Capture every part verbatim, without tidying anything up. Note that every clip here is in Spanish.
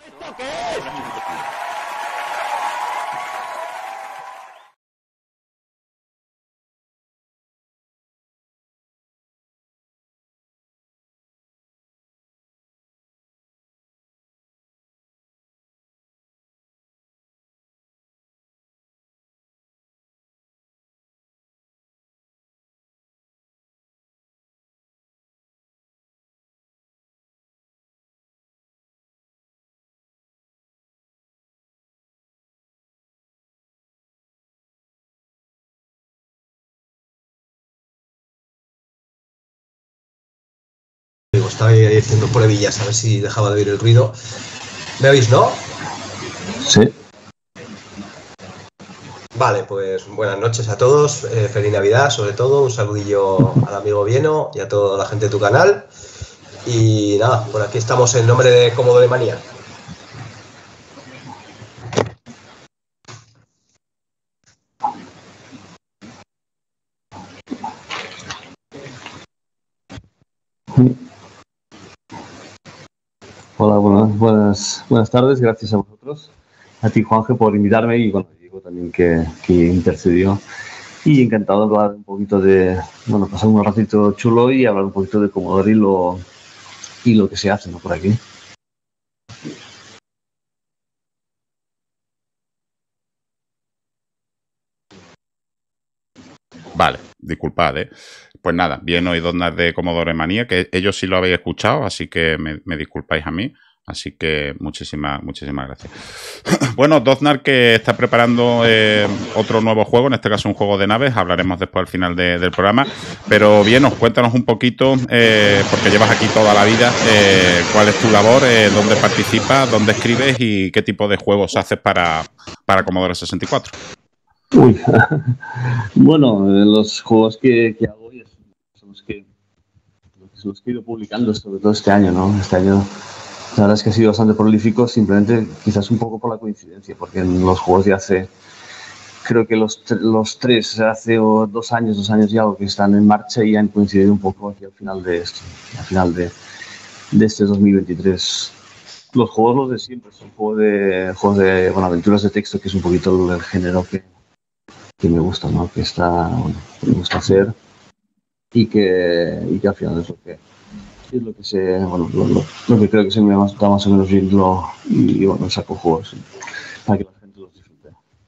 ¿Esto qué es? Estaba ahí haciendo pruebillas a ver si dejaba de oír el ruido. ¿Me oís, no? Sí. Vale, pues buenas noches a todos, eh, feliz Navidad sobre todo, un saludillo al amigo Vieno y a toda la gente de tu canal. Y nada, por aquí estamos en nombre de Commodore Manía. Hola, buenas, buenas, buenas tardes, gracias a vosotros, a ti Juanje por invitarme y bueno, Diego también que, que intercedió. Y encantado de hablar un poquito de, bueno, pasar un ratito chulo y hablar un poquito de Commodore y lo, y lo que se hace, ¿no? Por aquí. Vale, disculpad, ¿eh? Pues nada, bien oído de Commodore Manía, que ellos sí lo habéis escuchado, así que me, me disculpáis a mí. Así que muchísimas, muchísimas gracias. Bueno, Doznar que está preparando eh, otro nuevo juego, en este caso un juego de naves, hablaremos después al final de, del programa. Pero bien, nos cuéntanos un poquito, eh, porque llevas aquí toda la vida, eh, cuál es tu labor, eh, dónde participas, dónde escribes y qué tipo de juegos haces para, para Commodore sesenta y cuatro. Uy, bueno, los juegos que, que hago son los que, los que he ido publicando, sobre todo este año, ¿no? Este año la verdad es que ha sido bastante prolífico, simplemente quizás un poco por la coincidencia, porque en los juegos de hace, creo que los, los tres, hace dos años, dos años ya algo que están en marcha y han coincidido un poco aquí al final de esto, al final de, de este dos mil veintitrés. Los juegos los de siempre, son juegos de, juegos de bueno, aventuras de texto, que es un poquito el, el género que, que me gusta, ¿no? Que está, bueno, que me gusta hacer y que, y que al final es lo que es lo que se, bueno, lo, lo, lo que creo que se me está más o menos bien lo, y, y bueno, saco juegos ¿sí? para que la gente los disfrute.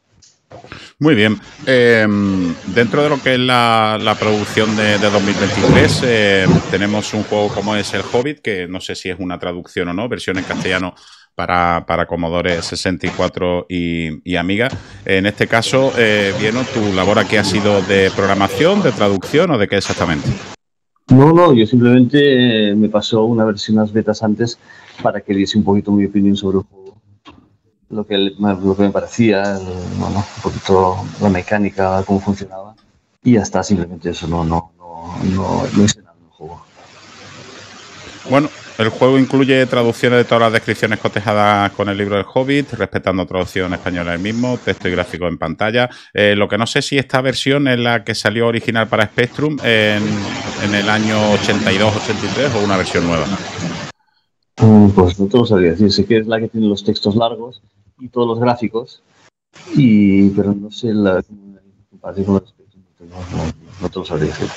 Muy bien. Eh, dentro de lo que es la, la producción de, de dos mil veintitrés, eh, tenemos un juego como es El Hobbit, que no sé si es una traducción o no, versión en castellano para, para Commodore sesenta y cuatro y, y Amiga. En este caso, eh, Vieno, ¿tu labor aquí ha sido de programación, de traducción o de qué exactamente? No, no, yo simplemente eh, me pasó una versión unas betas antes para que diese un poquito mi opinión sobre el juego. Lo que, lo que me parecía, el, bueno, un poquito la mecánica, cómo funcionaba. Y ya está, simplemente eso, no, no, no, no, no hice nada en el juego. Bueno, el juego incluye traducciones de todas las descripciones cotejadas con el libro del Hobbit, respetando traducción española del mismo, texto y gráfico en pantalla. Eh, lo que no sé si esta versión es la que salió original para Spectrum en, en el año ochenta y dos ochenta y tres o una versión nueva. Mm, pues no te lo sabría decir. Sé que es la que tiene los textos largos y todos los gráficos, y pero no sé la comparación con el Spectrum. No, no, no te lo sabría decir.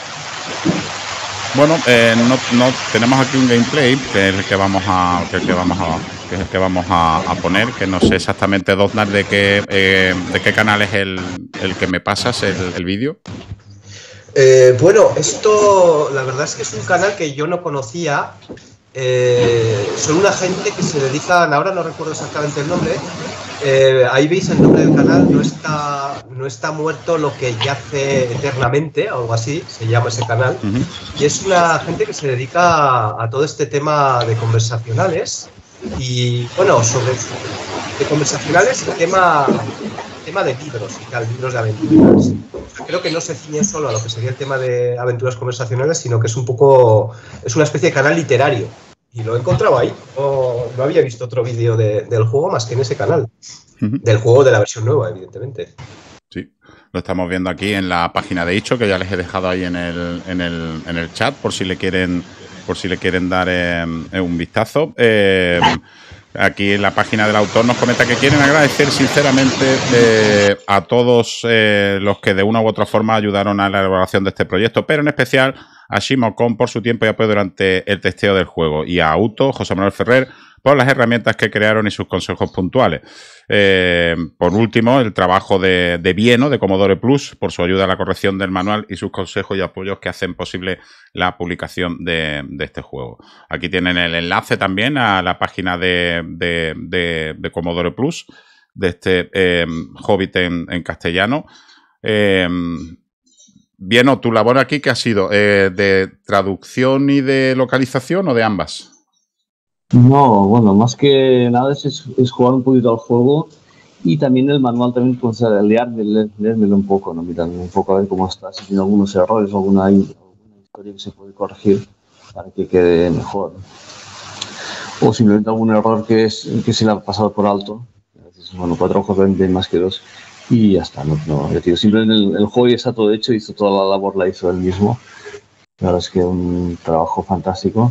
Bueno, eh, no, no, tenemos aquí un gameplay que es el que vamos a, que es el que vamos a, que es el que vamos a, a poner, que no sé exactamente, Doznar, de qué, eh, de qué canal es el, el que me pasas el, el vídeo. Eh, bueno, esto la verdad es que es un canal que yo no conocía. Eh, son una gente que se dedican, ahora no recuerdo exactamente el nombre. Eh, ahí veis el nombre del canal, no está, no está muerto lo que yace eternamente, o algo así, se llama ese canal. Uh-huh. Y es una gente que se dedica a, a todo este tema de conversacionales. Y bueno, sobre de conversacionales, el tema, el tema de libros y tal, libros de aventuras. Creo que no se ciñe solo a lo que sería el tema de aventuras conversacionales, sino que es un poco, es una especie de canal literario. Y lo he encontrado ahí. No, no había visto otro vídeo de, del juego más que en ese canal. Uh-huh. Del juego de la versión nueva, evidentemente. Sí, lo estamos viendo aquí en la página de Icho, que ya les he dejado ahí en el, en el, en el chat por si le quieren, por si le quieren dar eh, un vistazo. Eh, aquí en la página del autor nos comenta que quieren agradecer sinceramente eh, a todos eh, los que de una u otra forma ayudaron a la elaboración de este proyecto, pero en especial a Shimocon por su tiempo y apoyo durante el testeo del juego, y a Auto, José Manuel Ferrer, por las herramientas que crearon y sus consejos puntuales. Eh, por último, el trabajo de, de Vieno, de Commodore Plus, por su ayuda a la corrección del manual y sus consejos y apoyos que hacen posible la publicación de, de este juego. Aquí tienen el enlace también a la página de, de, de, de Commodore Plus, de este eh, Hobbit en, en castellano. Eh, Vieno, ¿tu labor aquí qué ha sido? Eh, ¿De traducción y de localización o de ambas? No, bueno, más que nada es, es jugar un poquito al juego, y también el manual también, pues, leérmelo, leérmelo un poco, ¿no? Mirar un poco a ver cómo está, si tiene algunos errores o alguna, alguna historia que se puede corregir para que quede mejor. O simplemente algún error que, es, que se le ha pasado por alto. Bueno, cuatro ojos ven más que dos. Y ya está, no, no, yo digo, simplemente el, el juego ya está todo hecho, hizo toda la labor, la hizo él mismo. La verdad es que un trabajo fantástico.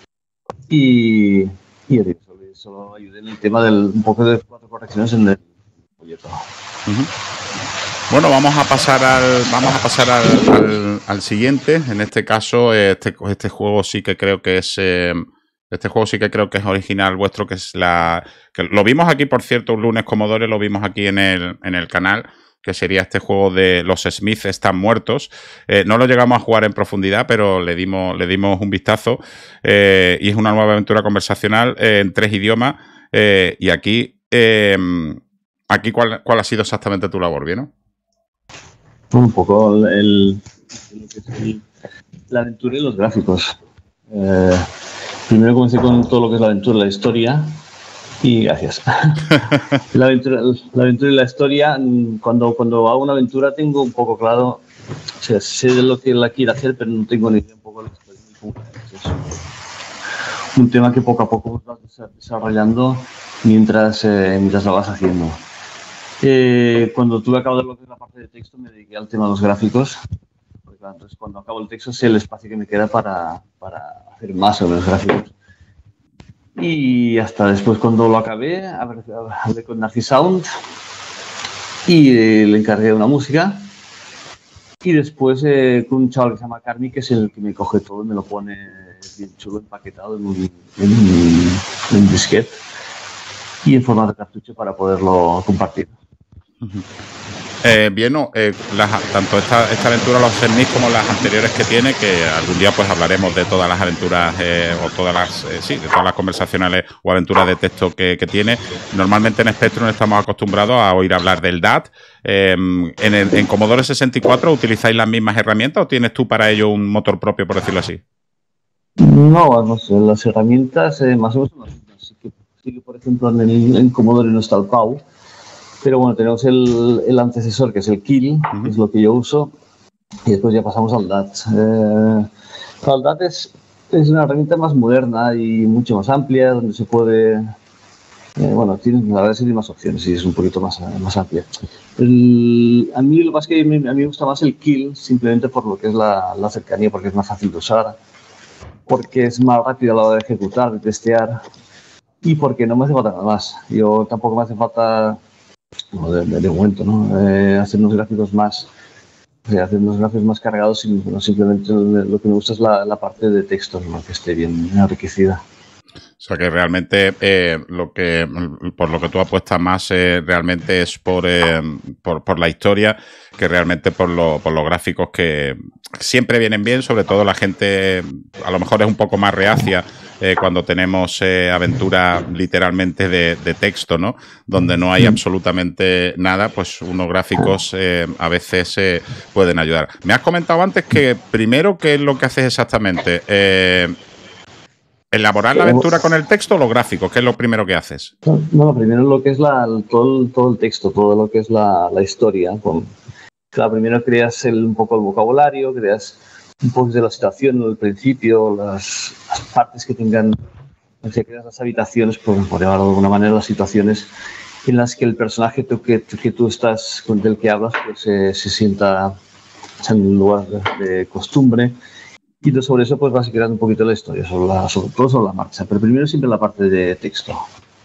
Y, y ya digo, solo, solo ayudé en el tema del un poco de cuatro correcciones en el proyecto. Uh-huh. Bueno, vamos a pasar al vamos a pasar al, al, al siguiente. En este caso, este, este juego sí que creo que es eh, este juego sí que creo que es original vuestro, que es la que lo vimos aquí, por cierto, un lunes Commodore, lo vimos aquí en el en el canal, que sería este juego de Los Smiths están muertos. Eh, no lo llegamos a jugar en profundidad, pero le dimos, le dimos un vistazo. Eh, y es una nueva aventura conversacional eh, en tres idiomas. Eh, y aquí, eh, aquí ¿cuál, ¿cuál ha sido exactamente tu labor, Vieno? Un poco el, el, el, la aventura y los gráficos. Eh, primero comencé con todo lo que es la aventura y la historia. Y gracias. La aventura, la aventura y la historia, cuando, cuando hago una aventura tengo un poco claro, o sea, sé de lo que la quiero hacer, pero no tengo ni idea un poco de la historia. Es un tema que poco a poco vas desarrollando mientras, eh, mientras lo vas haciendo. Eh, cuando tuve a cabo de lo que es la parte de texto, me dediqué al tema de los gráficos. Porque, claro, entonces, cuando acabo el texto, sé el espacio que me queda para, para hacer más sobre los gráficos. Y hasta después, cuando lo acabé, hablé con Narcisound y eh, le encargué una música. Y después eh, con un chaval que se llama Carmi, que es el que me coge todo y me lo pone bien chulo, empaquetado en un, en un, en un disquete y en forma de cartucho para poderlo compartir. Uh-huh. Eh, bien, no, eh, las, tanto esta, esta aventura Los Smiths como las anteriores que tiene, que algún día pues hablaremos de todas las aventuras eh, o todas las eh, sí, de todas las conversacionales o aventuras de texto que, que tiene. Normalmente en Spectrum estamos acostumbrados a oír hablar del D A T. Eh, en, el, en Commodore sesenta y cuatro ¿utilizáis las mismas herramientas o tienes tú para ello un motor propio, por decirlo así? No, no sé, las herramientas eh, más o menos son las mismas. Sí que, sí que por ejemplo en, el, en Commodore no está el P A U. Pero bueno, tenemos el, el antecesor, que es el Kill, uh-huh. que es lo que yo uso, y después ya pasamos al D A T. Eh, el D A T es, es una herramienta más moderna y mucho más amplia, donde se puede... Eh, bueno, tiene, la verdad es que tiene más opciones y es un poquito más, más amplia. El, a mí lo más que a mí, a mí me gusta más el Kill, simplemente por lo que es la, la cercanía, porque es más fácil de usar, porque es más rápido a la hora de ejecutar, de testear, y porque no me hace falta nada más. Yo tampoco me hace falta... No, de, de, de momento, ¿no? Eh, hacer unos gráficos más, o sea, hacer unos gráficos más cargados, y, bueno, simplemente lo que me gusta es la, la parte de texto, ¿no? Que esté bien enriquecida. O sea que realmente eh, lo que por lo que tú apuestas más eh, realmente es por, eh, por por la historia, que realmente por, lo, por los gráficos, que siempre vienen bien, sobre todo la gente a lo mejor es un poco más reacia eh, cuando tenemos eh, aventuras literalmente de, de texto, ¿no? Donde no hay absolutamente nada, pues unos gráficos eh, a veces eh, pueden ayudar. Me has comentado antes que primero, ¿qué es lo que haces exactamente? Eh, ¿Elaborar la aventura con el texto o los gráficos? ¿Qué es lo primero que haces? Bueno, primero lo que es la, todo, el, todo el texto, todo lo que es la, la historia. Con, claro, primero creas el, un poco el vocabulario, creas un poco de la situación, el principio, las, las partes que tengan, o sea, creas las habitaciones, por, por llamarlo de alguna manera, las situaciones en las que el personaje tú, que, que tú estás, con el que hablas, pues eh, se sienta en un lugar de, de costumbre. Y entonces sobre eso pues vas creando un poquito la historia, sobre la, sobre todo sobre la marcha. Pero primero siempre la parte de texto.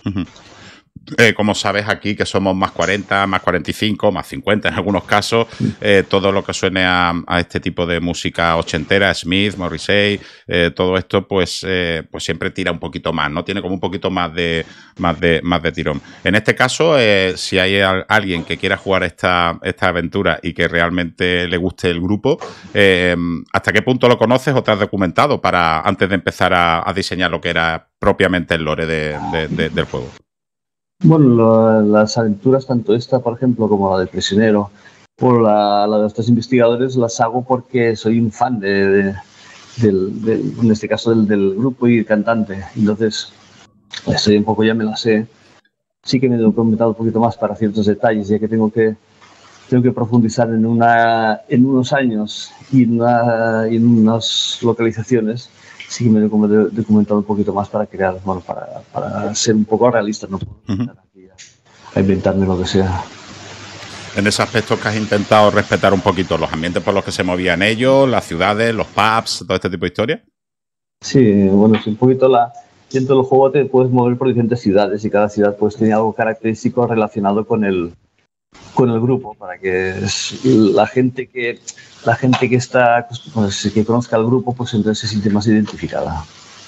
Eh, como sabes aquí que somos más cuarenta, más cuarenta y cinco, más cincuenta en algunos casos, eh, todo lo que suene a, a este tipo de música ochentera, Smith, Morrissey, eh, todo esto pues, eh, pues siempre tira un poquito más, ¿no? Tiene como un poquito más de, más de, más de tirón. En este caso, eh, si hay a, alguien que quiera jugar esta, esta aventura y que realmente le guste el grupo, eh, ¿hasta qué punto lo conoces o te has documentado para antes de empezar a, a diseñar lo que era propiamente el lore de, de, de, del juego? Bueno, lo, las aventuras, tanto esta, por ejemplo, como la del prisionero, o la, la de los tres investigadores, las hago porque soy un fan de, de, del, de en este caso, del, del grupo y el cantante. Entonces, estoy un poco, ya me la sé. Sí que me he documentado un poquito más para ciertos detalles, ya que tengo que, tengo que profundizar en, una, en unos años y en, una, en unas localizaciones. Sí que me he documentado un poquito más para crear, bueno, para, para ser un poco realista, no puedo uh-huh. aquí a, a inventarme lo que sea. En ese aspecto que has intentado respetar un poquito los ambientes por los que se movían ellos, las ciudades, los pubs, todo este tipo de historias. Sí, bueno, es un poquito la... Dentro del juego te puedes mover por diferentes ciudades y cada ciudad pues tiene algo característico relacionado con el, con el grupo, para que la gente que... la gente que está pues, que conozca el grupo pues entonces se siente más identificada.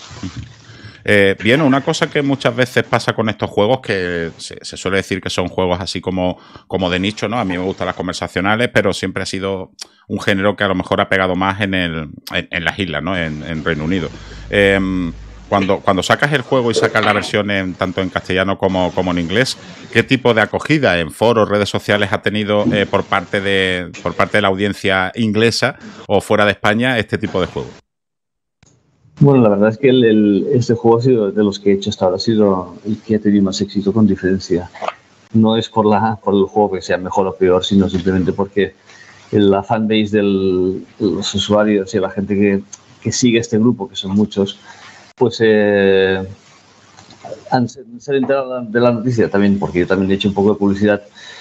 Eh, bien, una cosa que muchas veces pasa con estos juegos, que se, se suele decir que son juegos así como, como de nicho, ¿no? A mí me gustan las conversacionales, pero siempre ha sido un género que a lo mejor ha pegado más en, el, en, en las islas, ¿no? En, en Reino Unido. Eh, Cuando, cuando sacas el juego y sacas la versión en, tanto en castellano como, como en inglés, ¿qué tipo de acogida en foros, redes sociales ha tenido eh, por, parte de, por parte de la audiencia inglesa o fuera de España este tipo de juego? Bueno, la verdad es que el, el, este juego ha sido de los que he hecho hasta ahora, ha sido el que ha tenido más éxito con diferencia. No es por, la, por el juego que sea mejor o peor, sino simplemente porque la fanbase de los usuarios y la gente que, que sigue este grupo, que son muchos, pues eh, han, se han enterado de la noticia también, porque yo también he hecho un poco de publicidad.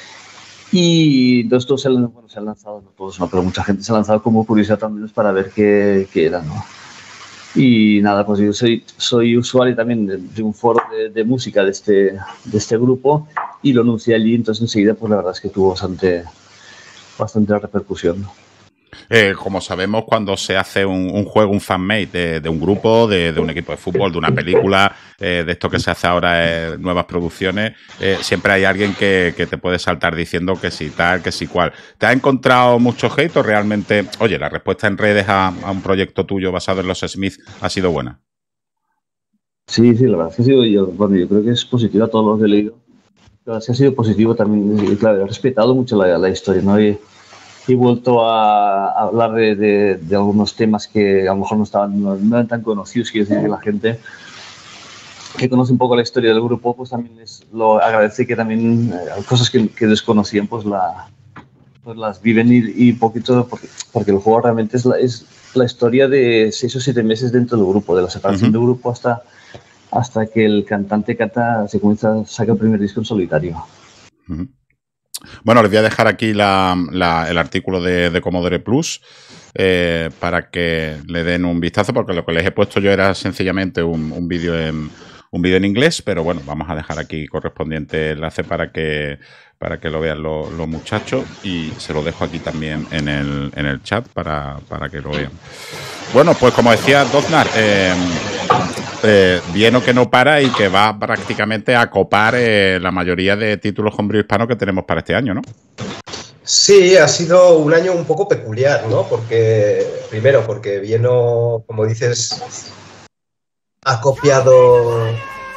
Y entonces todos se han, bueno, se han lanzado, no todos, no, pero mucha gente se ha lanzado como curiosidad también para ver qué, qué era, ¿no? Y nada, pues yo soy, soy usuario también de, de un foro de, de música de este, de este grupo y lo anuncié allí, entonces enseguida pues la verdad es que tuvo bastante, bastante repercusión. Eh, como sabemos, cuando se hace un, un juego, un fanmade de, de un grupo, de, de un equipo de fútbol, de una película, eh, de esto que se hace ahora, eh, nuevas producciones, eh, siempre hay alguien que, que te puede saltar diciendo que sí tal, que sí cual. ¿Te ha encontrado mucho hate o realmente, oye, la respuesta en redes a, a un proyecto tuyo basado en los Smith ha sido buena? Sí, sí, la verdad es que ha sido, yo, bueno, yo creo que es positivo a todos los que he leído. La verdad es que ha sido positivo también, claro, he respetado mucho la, la historia, ¿no? Y, He vuelto a, a hablar de, de, de algunos temas que a lo mejor no estaban no, no eran tan conocidos, quiero decir que la gente que conoce un poco la historia del grupo, pues también les lo agradece que también eh, cosas que, que desconocían, pues, la, pues las viven y, y poquito, porque, porque el juego realmente es la, es la historia de seis o siete meses dentro del grupo, de la separación uh-huh. del grupo hasta, hasta que el cantante canta, se comienza a sacar el primer disco en solitario. Uh-huh. Bueno, les voy a dejar aquí la, la, el artículo de, de Commodore Plus eh, para que le den un vistazo, porque lo que les he puesto yo era sencillamente un, un vídeo en un vídeo en inglés, pero bueno, vamos a dejar aquí correspondiente enlace para que para que lo vean los, los muchachos y se lo dejo aquí también en el, en el chat para, para que lo vean. Bueno, pues como decía Doznar, eh, eh, bien o que no para y que va prácticamente a copar eh, la mayoría de títulos homebrew hispanos que tenemos para este año, ¿no? Sí, ha sido un año un poco peculiar, ¿no? Porque, primero, porque Vieno, como dices, ha copiado,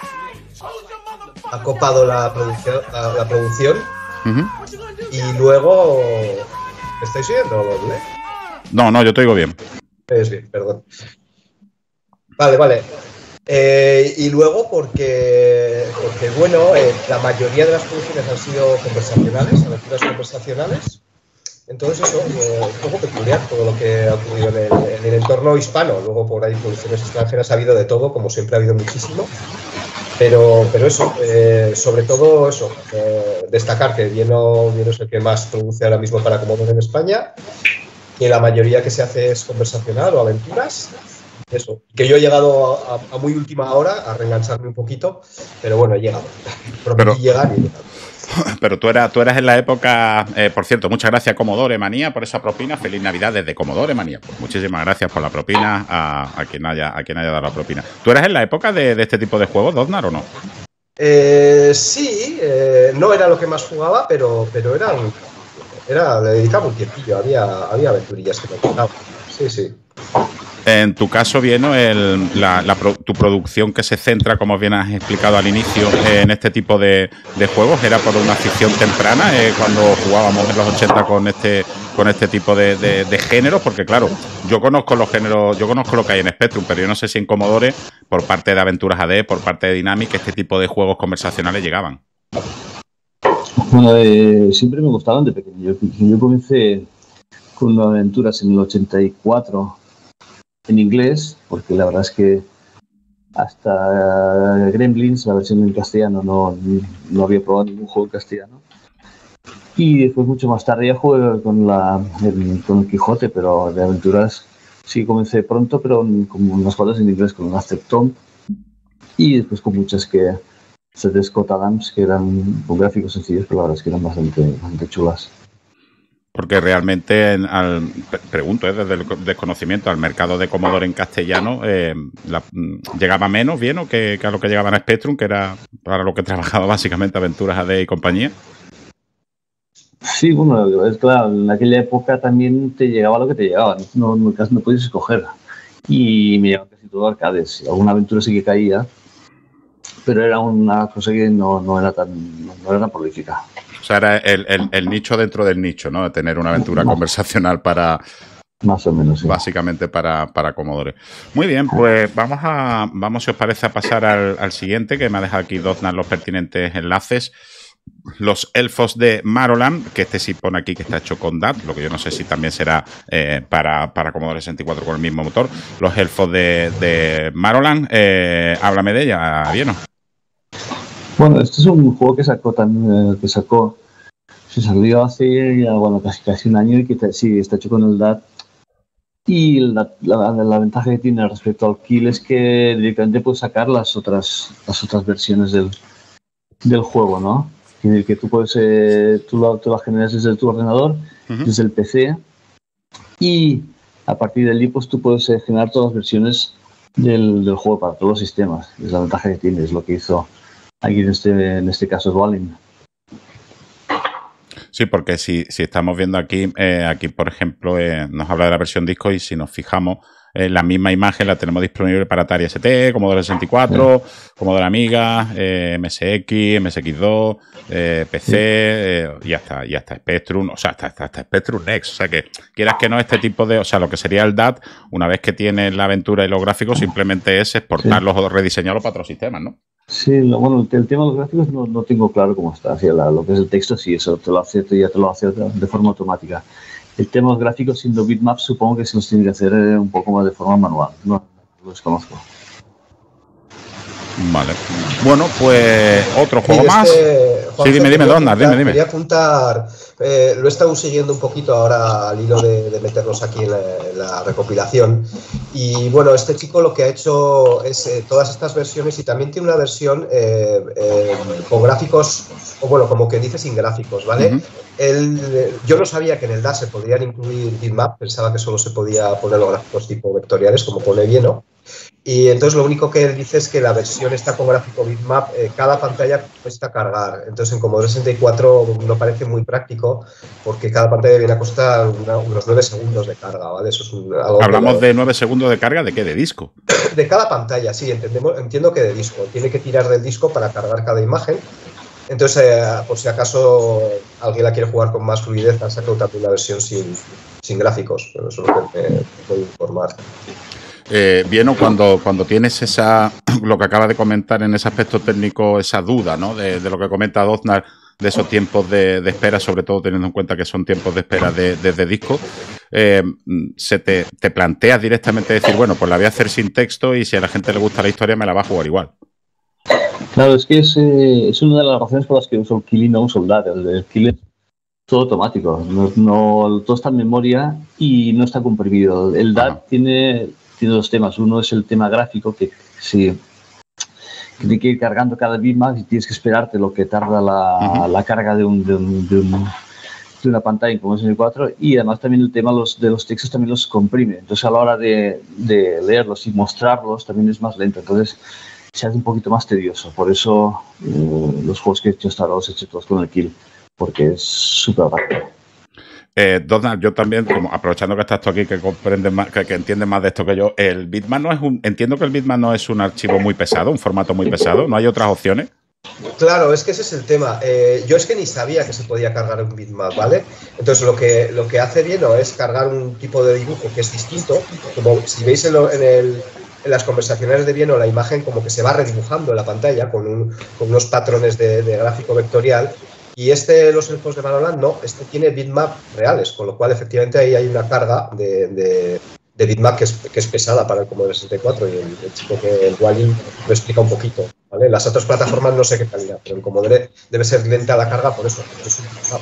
ha copado la producción, la, la producción uh-huh. y luego, ¿me estáis oyendo, doble? No, no, yo te oigo bien. Es bien, perdón. Vale, vale. Eh, y luego porque, porque bueno, eh, la mayoría de las producciones han sido conversacionales, aventuras conversacionales. Entonces eso, eh, un poco peculiar todo lo que ha ocurrido en el, en el entorno hispano. Luego por ahí producciones extranjeras ha habido de todo, como siempre ha habido muchísimo. Pero, pero eso, eh, sobre todo eso, eh, destacar que Vieno, Vieno es el que más produce ahora mismo para Commodore en España. Y la mayoría que se hace es conversacional o aventuras. eso. Que yo he llegado a, a muy última hora a reengancharme un poquito, pero bueno, he llegado. Prometí pero, llegar y he llegado. Pero tú eras, tú eras en la época, eh, por cierto, muchas gracias Commodore Manía por esa propina. Feliz Navidad desde Commodore Manía. Pues muchísimas gracias por la propina a, a, quien haya, a quien haya dado la propina. ¿Tú eras en la época de, de este tipo de juegos, Doznar, o no? Eh, sí, eh, no era lo que más jugaba, pero, pero era, un, era, le dedicaba un tiempillo, había, había aventurillas que me gustaban. Sí, sí. En tu caso, Vieno, el, la, la, tu producción que se centra, como bien has explicado al inicio, en este tipo de, de juegos, ¿era por una afición temprana eh, cuando jugábamos en los ochenta con este con este tipo de, de, de géneros? Porque claro, yo conozco los géneros, yo conozco lo que hay en Spectrum, pero yo no sé si en Commodore, por parte de Aventuras A D, por parte de Dynamic, este tipo de juegos conversacionales llegaban. Bueno, eh, siempre me gustaban de pequeño. Yo, yo comencé con Aventuras en el ochenta y cuatro en inglés, porque la verdad es que hasta Gremlins, la versión en castellano, no, no había probado ningún juego en castellano. Y después, mucho más tarde, ya jugué con, la, el, con el Quijote, pero de aventuras sí comencé pronto, pero como unas cuantas en inglés con un Aztec Tomb. Y después con muchas que se de Scott Adams, que eran con gráficos sencillos, pero la verdad es que eran bastante, bastante chulas. Porque realmente, al, pregunto, ¿eh? desde el desconocimiento, al mercado de Commodore en castellano eh, la, llegaba menos, bien, o que, que a lo que llegaban a Spectrum, que era para lo que trabajaba básicamente Aventuras A D y compañía. Sí, bueno, es claro, en aquella época también te llegaba lo que te llegaba, no, no, casi no podías escoger. Y me llegaban casi todo arcades. Alguna aventura sí que caía, pero era una cosa que no, no, era, tan, no, no era tan prolífica. O sea, era el, el, el nicho dentro del nicho, ¿no? De tener una aventura no. conversacional para... Más o menos, sí. Básicamente para, para Commodore. Muy bien, pues vamos, a, vamos si os parece, a pasar al, al siguiente, que me ha dejado aquí Doznar los pertinentes enlaces. Los elfos de Maroland, que este sí pone aquí que está hecho con D A T, lo que yo no sé si también será eh, para, para Commodore sesenta y cuatro con el mismo motor. Los elfos de, de Maroland, eh, háblame de ella, Vieno. Bueno, este es un juego que sacó también, eh, que sacó, se salió hace ya, bueno, casi, casi un año y que te, sí, está hecho con el D A T. Y la, la, la ventaja que tiene respecto al Kill es que directamente puedes sacar las otras, las otras versiones del, del juego, ¿no? En el que tú puedes, eh, tú la, tú la generas desde tu ordenador, uh-huh. desde el P C, y a partir de allí pues tú puedes eh, generar todas las versiones del, del juego para todos los sistemas. Es la ventaja que tiene, es lo que hizo aquí en este, en este caso Dwalin. Sí, porque si, si estamos viendo aquí, eh, aquí por ejemplo, eh, nos habla de la versión disco y si nos fijamos, eh, la misma imagen la tenemos disponible para Atari S T, Commodore sesenta y cuatro, sí. Commodore Amiga, eh, M S X, M S X dos, eh, P C sí. eh, y hasta y hasta Spectrum, o sea, hasta, hasta, hasta Spectrum Next. O sea, que quieras que no, este tipo de, o sea, lo que sería el D A T, una vez que tienes la aventura y los gráficos, simplemente es exportarlos sí. o rediseñarlos para otros sistemas, ¿no? Sí, lo, bueno, el, el tema de los gráficos no, no tengo claro cómo está. Así, la, lo que es el texto, sí, eso te lo hace, ya te lo hace de forma automática. El tema de los gráficos siendo bitmaps, supongo que se los tiene que hacer un poco más de forma manual. No lo desconozco. Vale. Bueno, pues otro juego este, más. Juan, sí, dime, dime, Doznar, dime, dime. Quería apuntar, eh, lo he estado siguiendo un poquito ahora al hilo de, de meternos aquí en la, en la recopilación. Y bueno, este chico lo que ha hecho es eh, todas estas versiones y también tiene una versión eh, eh, con gráficos, o bueno, como que dice sin gráficos, ¿vale? Uh-huh. El, yo no sabía que en el D A se podrían incluir bitmap, pensaba que solo se podía poner los gráficos tipo vectoriales, como pone Vieno. Y entonces lo único que él dice es que la versión está con gráfico bitmap, eh, cada pantalla cuesta cargar. Entonces en Commodore sesenta y cuatro no parece muy práctico porque cada pantalla viene a costar una, unos nueve segundos de carga, ¿vale? Eso es un, algo Hablamos que, de nueve segundos de carga, ¿de qué? ¿De disco? De cada pantalla, sí, entendemos, entiendo que de disco. Tiene que tirar del disco para cargar cada imagen. Entonces, eh, por si acaso alguien la quiere jugar con más fluidez, han sacado también una versión sin, sin gráficos. Pero eso es lo que me puedo informar. Eh, Vieno, cuando, cuando tienes esa, lo que acaba de comentar en ese aspecto técnico, esa duda, ¿no? De, de lo que comenta Doznar, de esos tiempos de, de espera, sobre todo teniendo en cuenta que son tiempos de espera desde de, de disco, eh, se te, te planteas directamente decir, bueno, pues la voy a hacer sin texto y si a la gente le gusta la historia me la va a jugar igual. Claro, es que es, eh, es una de las razones por las que uso el Kill y no uso el D A T. El, el Kill es todo automático, no, no, todo está en memoria y no está comprimido. El D A T tiene... tiene dos temas. Uno es el tema gráfico, que sí, que tiene que ir cargando cada bitmap y tienes que esperarte lo que tarda la, uh-huh. la carga de, un, de, un, de, un, de una pantalla como es en el cuatro, y además también el tema los, de los textos también los comprime. Entonces a la hora de, de leerlos y mostrarlos también es más lento. Entonces se hace un poquito más tedioso. Por eso eh, los juegos que he hecho hasta ahora los he hecho todos con el Kill, porque es súper rápido. Eh, Donald, yo también, como aprovechando que estás tú aquí, que comprendes más, que, que entiendes más de esto que yo, el bitmap no es un, entiendo que el bitmap no es un archivo muy pesado, un formato muy pesado, ¿no hay otras opciones? Claro, es que ese es el tema. Eh, yo es que ni sabía que se podía cargar un bitmap, ¿vale? Entonces lo que, lo que hace Vieno es cargar un tipo de dibujo que es distinto, como si veis en, lo, en, el, en las conversaciones de Vieno, la imagen como que se va redibujando en la pantalla con, un, con unos patrones de, de gráfico vectorial. Y este, los elfos de Manoland, no, este tiene bitmap reales, con lo cual efectivamente ahí hay una carga de, de, de bitmap que es, que es pesada para el Commodore sesenta y cuatro, y el, el chico que el Wally lo explica un poquito, ¿vale? Las otras plataformas no sé qué calidad, pero el Commodore debe ser lenta la carga por eso. Es un bitmap.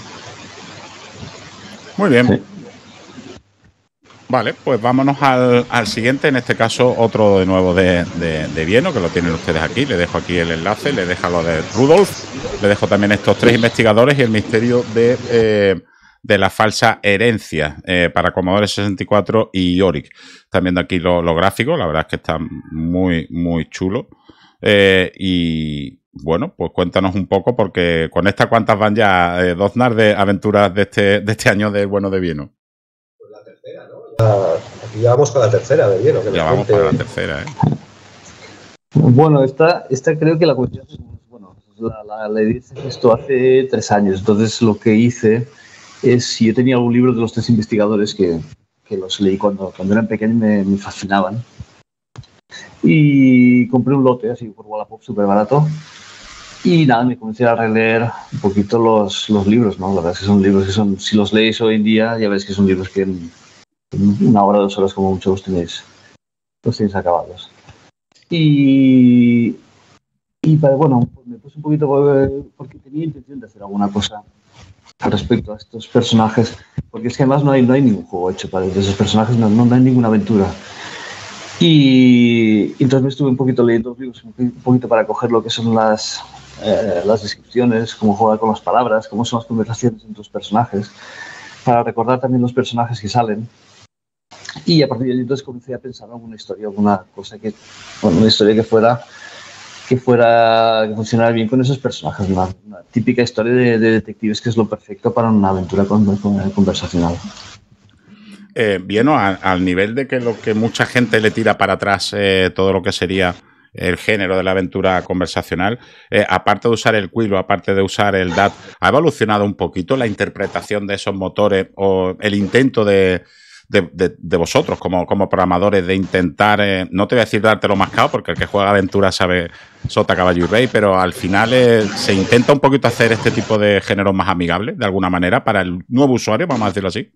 Muy bien. Vale, pues vámonos al, al siguiente, en este caso otro de nuevo de, de, de Vieno, que lo tienen ustedes aquí. Le dejo aquí el enlace, le dejo lo de Rudolf, le dejo también estos tres investigadores y el misterio de, eh, de la falsa herencia eh, para Commodore sesenta y cuatro y Yorick. Están viendo aquí los lo gráficos, la verdad es que están muy, muy chulos. Eh, y bueno, pues cuéntanos un poco, porque con esta cuántas van ya, eh, Doznar, de aventuras de este, de este año del bueno de Vieno. Pues la tercera, ¿no? Aquí ya vamos con la tercera de Vieno. Que ya vamos para la tercera, ¿eh? Bueno, esta, esta creo que la cuestión es, bueno, la, la, la hice esto hace tres años. Entonces lo que hice es, yo tenía un libro de los tres investigadores que, que los leí cuando, cuando eran pequeños y me, me fascinaban. Y compré un lote así por Wallapop, súper barato. Y nada, me comencé a releer un poquito los, los libros, ¿no? La verdad es que son libros que son, si los leéis hoy en día, ya veis que son libros que en, en una hora, dos horas como mucho los tenéis, los tenéis acabados. Y, y bueno, pues me puse un poquito porque tenía intención de hacer alguna cosa al respecto a estos personajes, porque es que además no hay, no hay ningún juego hecho para esos personajes, no, no, no hay ninguna aventura. Y, y entonces me estuve un poquito leyendo los libros, un poquito para coger lo que son las, eh, las descripciones, cómo jugar con las palabras, cómo son las conversaciones entre los personajes, para recordar también los personajes que salen. Y a partir de ahí entonces comencé a pensar en alguna historia, alguna cosa que, bueno, una historia que fuera, que fuera, que funcionara bien con esos personajes, una, una típica historia de, de detectives que es lo perfecto para una aventura con, con, conversacional. Eh, bien, ¿no? Al, al nivel de que lo que mucha gente le tira para atrás eh, todo lo que sería el género de la aventura conversacional, eh, aparte de usar el Quilo, aparte de usar el D A T, ¿ha evolucionado un poquito la interpretación de esos motores o el intento de, de, de, de vosotros como, como programadores de intentar, eh, no te voy a decir dártelo mascado, porque el que juega aventura sabe sota, caballo y rey, pero al final eh, se intenta un poquito hacer este tipo de géneros más amigables, de alguna manera, para el nuevo usuario, vamos a decirlo así?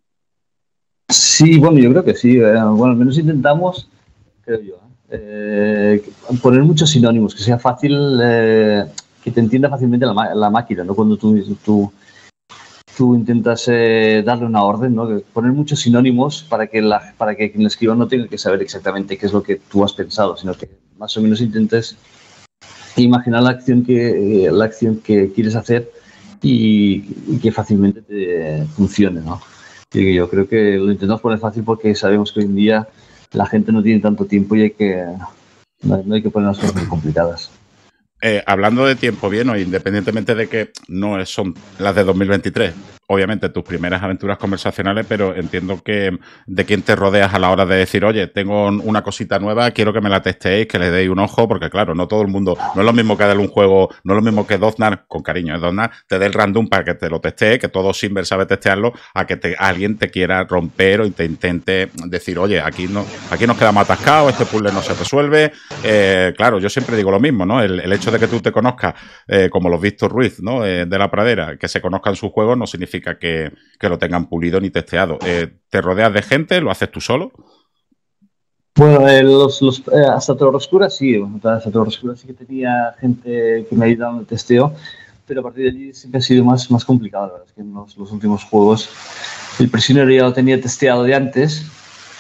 Sí, bueno, yo creo que sí. Eh, bueno, al menos intentamos, creo yo, eh, poner muchos sinónimos, que sea fácil, eh, que te entienda fácilmente la, la máquina, ¿no? Cuando tú, tú, tú intentas eh, darle una orden, ¿no? Poner muchos sinónimos para que, la, para que quien escriba no tenga que saber exactamente qué es lo que tú has pensado, sino que más o menos intentes imaginar la acción que, eh, la acción que quieres hacer y, y que fácilmente te funcione, ¿no? Y yo creo que lo intentamos poner fácil porque sabemos que hoy en día la gente no tiene tanto tiempo y hay que, no, no hay que poner las cosas muy complicadas. Eh, hablando de tiempo, bien, o independientemente de que no son las de dos mil veintitrés, obviamente tus primeras aventuras conversacionales, pero entiendo que de quién te rodeas a la hora de decir, oye, tengo una cosita nueva, quiero que me la testeéis, que le deis un ojo, porque claro, no todo el mundo, no es lo mismo que darle un juego, no es lo mismo que Doznar, con cariño, es Doznar, te dé el random para que te lo testee, que todo Simber sabe testearlo, a que te, alguien te quiera romper o te intente decir, oye, aquí no, aquí nos quedamos atascados, este puzzle no se resuelve. Eh, claro, yo siempre digo lo mismo, ¿no? El, el hecho de que tú te conozcas, eh, como los Víctor Ruiz, ¿no? Eh, de la Pradera, que se conozcan sus juegos no significa que, que lo tengan pulido ni testeado. Eh, ¿Te rodeas de gente? ¿Lo haces tú solo? Bueno, eh, los, los, eh, hasta Torre Oscura sí, hasta Torre Oscura sí que tenía gente que me ayudaba en el testeo, pero a partir de allí siempre ha sido más, más complicado. La verdad es que en los, los últimos juegos el Prisionero ya lo tenía testeado de antes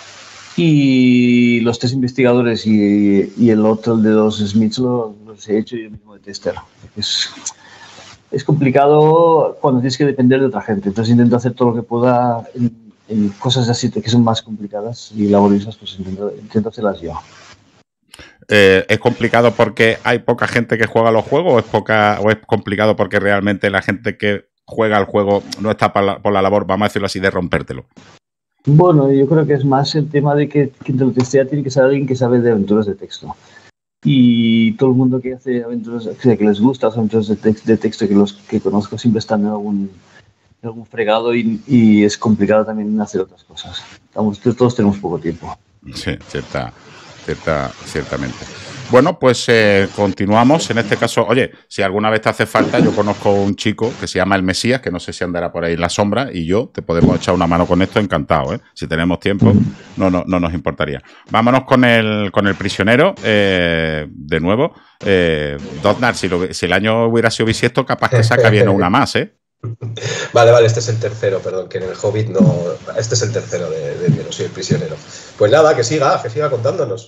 Y los tres investigadores y, y el otro, el de los Smiths, los, los he hecho yo mismo de tester. Es, es complicado cuando tienes que depender de otra gente. Entonces intento hacer todo lo que pueda en, en cosas así que son más complicadas y laboriosas, pues intento, intento hacerlas yo. Eh, ¿Es complicado porque hay poca gente que juega los juegos o es, poca, o es complicado porque realmente la gente que juega el juego no está por la, por la labor, vamos a decirlo así, de rompértelo? Bueno, yo creo que es más el tema de que quien te lo testea tiene que ser alguien que sabe de aventuras de texto. Y todo el mundo que hace aventuras, o sea, que les gusta las aventuras de, tex de texto que los que conozco siempre están en algún, en algún fregado y, y es complicado también hacer otras cosas. Estamos, todos tenemos poco tiempo. Sí, cierta, cierta, ciertamente. Bueno, pues eh, continuamos. En este caso, oye, si alguna vez te hace falta, yo conozco un chico que se llama El Mesías, que no sé si andará por ahí en la sombra, y yo te podemos echar una mano con esto, encantado, ¿eh? Si tenemos tiempo, no, no, no nos importaría. Vámonos con el, con el prisionero, eh, de nuevo. Eh, Doznar, si, lo, si el año hubiera sido bisiesto, capaz que saca bien una más, ¿eh? Vale, vale, este es el tercero, perdón, que en el Hobbit no... Este es el tercero de, de, de No soy el prisionero. Pues nada, que siga, que siga contándonos.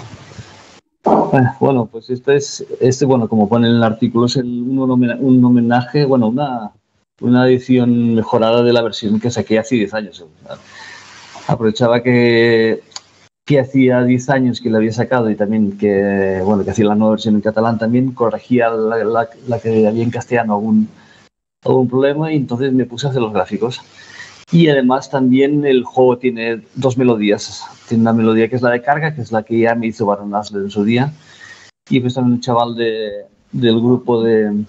Bueno, pues este es, este, bueno, como pone en el artículo, es el, un, homenaje, un homenaje, bueno, una, una edición mejorada de la versión que saqué hace diez años. Aprovechaba que, que hacía diez años que la había sacado y también que, bueno, que hacía la nueva versión en catalán también, corregía la, la, la que había en castellano algún, algún problema y entonces me puse a hacer los gráficos. Y además también el juego tiene dos melodías. Tiene una melodía que es la de carga, que es la que ya me hizo Baron Asler en su día. Y pues también un chaval de, del grupo de,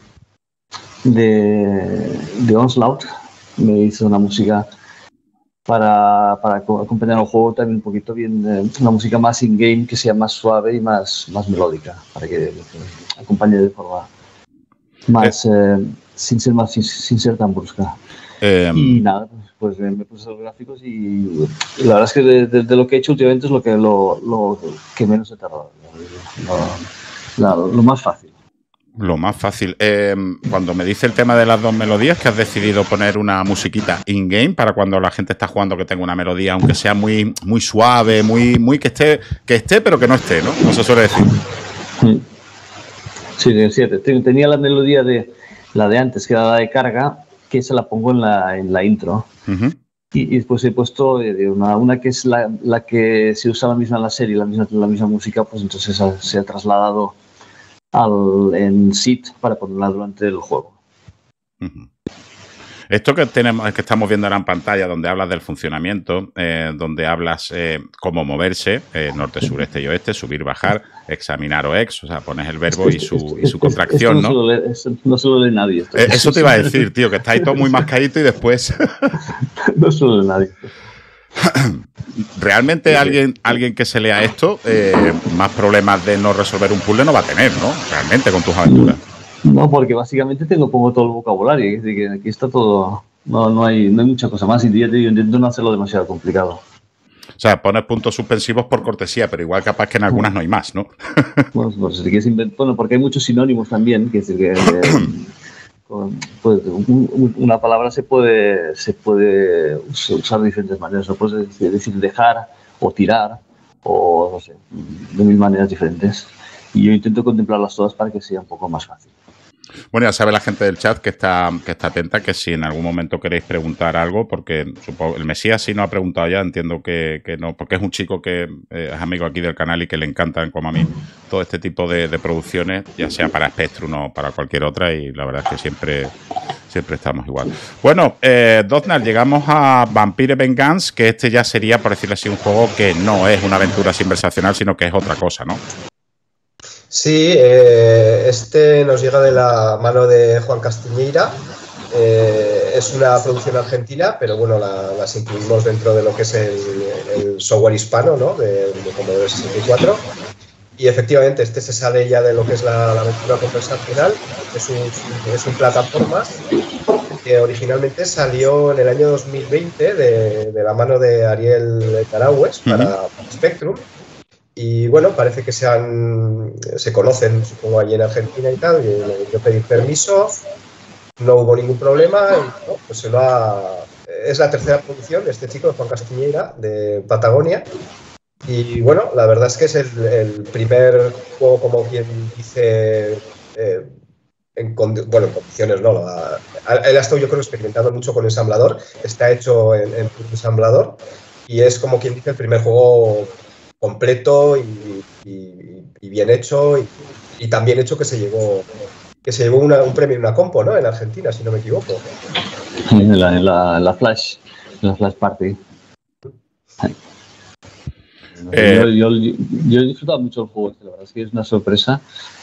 de, de Onslaught me hizo una música para, para acompañar el juego también un poquito bien, eh, una música más in-game que sea más suave y más, más melódica, para que, que acompañe de forma más, eh, sin, ser más sin, sin ser tan brusca. Eh, y nada, pues, pues me puse los gráficos y, y la verdad es que de, de, de lo que he hecho últimamente es lo que, lo, lo que menos he tardado, lo, lo, lo más fácil. Lo más fácil. Eh, cuando me dice el tema de las dos melodías, que has decidido poner una musiquita in-game para cuando la gente está jugando que tenga una melodía, aunque sea muy, muy suave, muy, muy que esté, que esté, pero que no esté, ¿no? Como se suele decir. Sí, sí, tenía la melodía de la de antes, que era la de carga, que se la pongo en la, en la intro. Uh-huh. y, y después he puesto una, una que es la, la que se usa la misma en la serie, la misma, la misma música, pues entonces ha, se ha trasladado al, en S I D para ponerla durante el juego. Uh-huh. Esto que tenemos, que estamos viendo ahora en pantalla, donde hablas del funcionamiento, eh, donde hablas eh, cómo moverse, eh, norte, sureste y oeste, subir, bajar, examinar o ex, o sea, pones el verbo y su, y su contracción, esto no, ¿no? Se lo lee, esto no se lo lee nadie. Esto. Eh, eso te iba a decir, tío, que está ahí todo muy mascadito y después... No se lo lee nadie. Realmente sí, alguien, sí. alguien que se lea esto, eh, más problemas de no resolver un puzzle no va a tener, ¿no? Realmente, con tus aventuras. No, porque básicamente tengo pongo todo el vocabulario, es decir, que aquí está todo, no, no, hay, no hay mucha cosa más y yo intento no hacerlo demasiado complicado. O sea, pones puntos suspensivos por cortesía, pero igual capaz que en algunas no hay más, ¿no? Bueno, pues, si bueno porque hay muchos sinónimos también, que es decir, que eh, con, pues, un, una palabra se puede, se puede usar de diferentes maneras, no puedes decir, decir dejar o tirar o no sé, de mil maneras diferentes. Y yo intento contemplarlas todas para que sea un poco más fácil. Bueno, ya sabe la gente del chat que está, que está atenta, que si en algún momento queréis preguntar algo, porque supongo, el Mesías sí no ha preguntado ya, entiendo que, que no, porque es un chico que eh, es amigo aquí del canal y que le encantan, como a mí, todo este tipo de, de producciones, ya sea para Spectrum o para cualquier otra, y la verdad es que siempre, siempre estamos igual. Bueno, eh, Doznar, llegamos a Vampire Vengeance, que este ya sería, por decirlo así, un juego que no es una aventura conversacional, sino que es otra cosa, ¿no? Sí, eh, este nos llega de la mano de Juan Castiñeira. Eh, es una producción argentina, pero bueno, la, las incluimos dentro de lo que es el, el software hispano, ¿no? de, de Commodore sesenta y cuatro. Y efectivamente, este se sale ya de lo que es la, la aventura conversacional. Es un, es un plataformas que originalmente salió en el año dos mil veinte de, de la mano de Ariel Caraues para, uh-huh. para Spectrum. Y bueno, parece que se, han, se conocen, supongo, allí en Argentina y tal. Y yo pedí permiso, no hubo ningún problema. Y, no, pues se lo ha, es la tercera producción de este chico, de Juan Castiñeira, de Patagonia. Y bueno, la verdad es que es el, el primer juego, como quien dice, eh, en, bueno, en condiciones, no. La, él ha estado, yo creo, experimentando mucho con ensamblador. Está hecho en, en ensamblador y es, como quien dice, el primer juego completo y, y, y bien hecho y, y tan bien hecho que se llevó, que se llevó una, un premio en una compo, ¿no? En Argentina, si no me equivoco. En la, en la, en la Flash, en la Flash Party. Eh, yo, yo, yo he disfrutado mucho el juego, la verdad es que es una sorpresa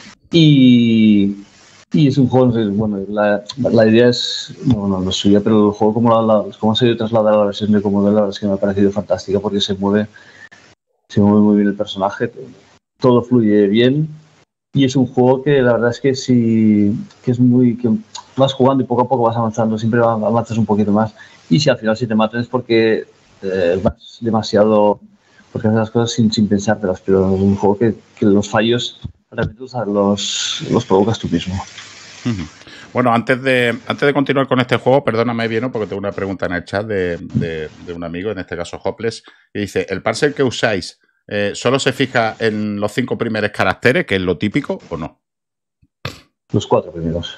y, y es un juego, bueno, la, la idea es, no, no, no suya, pero el juego como, la, la, como se ha ido trasladado a la versión de Commodore, la verdad es que me ha parecido fantástica porque se mueve, se mueve muy bien el personaje, todo fluye bien y es un juego que la verdad es que sí, que es muy, que vas jugando y poco a poco vas avanzando, siempre avanzas un poquito más y si al final si te matan es porque eh, vas demasiado... porque haces las cosas sin, sin pensártelas, pero es un juego que, que los fallos realmente los, los provocas tú mismo. Uh-huh. Bueno, antes de, antes de continuar con este juego, perdóname, Vieno, porque tengo una pregunta en el chat de, de, de un amigo, en este caso Hopeless, que dice, ¿el parser que usáis eh, solo se fija en los cinco primeros caracteres, que es lo típico, o no? Los cuatro primeros.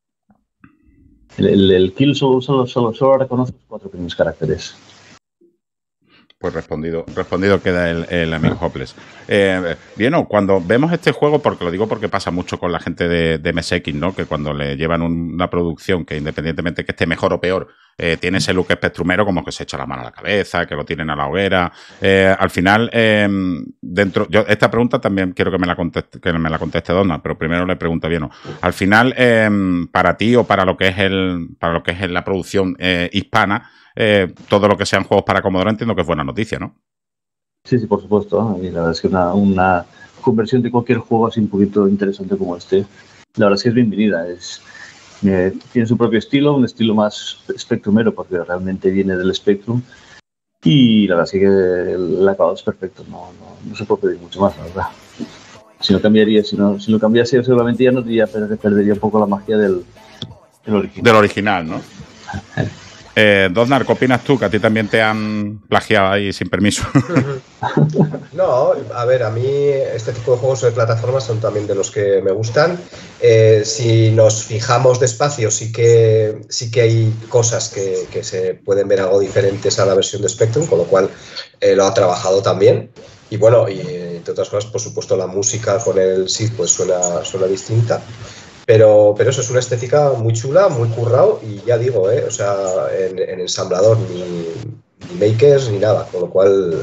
El, el, el kill solo, solo, solo, solo reconoce los cuatro primeros caracteres. Pues respondido, respondido queda el, el amigo Hopeless. Eh, bien, cuando vemos este juego, porque lo digo porque pasa mucho con la gente de, de M S X, ¿no? Que cuando le llevan un, una producción que independientemente que esté mejor o peor, eh, tiene ese look spectrumero como que se echa la mano a la cabeza, que lo tienen a la hoguera. Eh, al final, eh, dentro, yo esta pregunta también quiero que me la conteste, que me la conteste Donna, pero primero le pregunto bien. Al final, eh, para ti o para lo que es el, para lo que es la producción eh, hispana, Eh, todo lo que sean juegos para Commodore entiendo que es buena noticia, ¿no? Sí, sí, por supuesto. Y la verdad es que una, una conversión de cualquier juego así un poquito interesante como este, la verdad es que es bienvenida. Es, eh, tiene su propio estilo, un estilo más spectrumero porque realmente viene del Spectrum y la verdad es que el, el acabado es perfecto, no, no, no se puede pedir mucho más, la verdad. Si no cambiaría, si no, si no cambiase seguramente ya no ya perdería un poco la magia del, del original. Del original, ¿no? Eh, Doznar, ¿qué opinas tú? Que a ti también te han plagiado ahí sin permiso. No, a ver, a mí este tipo de juegos de plataformas son también de los que me gustan. Eh, si nos fijamos despacio, sí que, sí que hay cosas que, que se pueden ver algo diferentes a la versión de Spectrum, con lo cual eh, lo ha trabajado también. Y bueno, y entre otras cosas, por supuesto, la música con el S I D pues suena, suena distinta. Pero, pero eso es una estética muy chula, muy currado y ya digo, ¿eh? O sea, en, en ensamblador ni, ni makers ni nada, con lo cual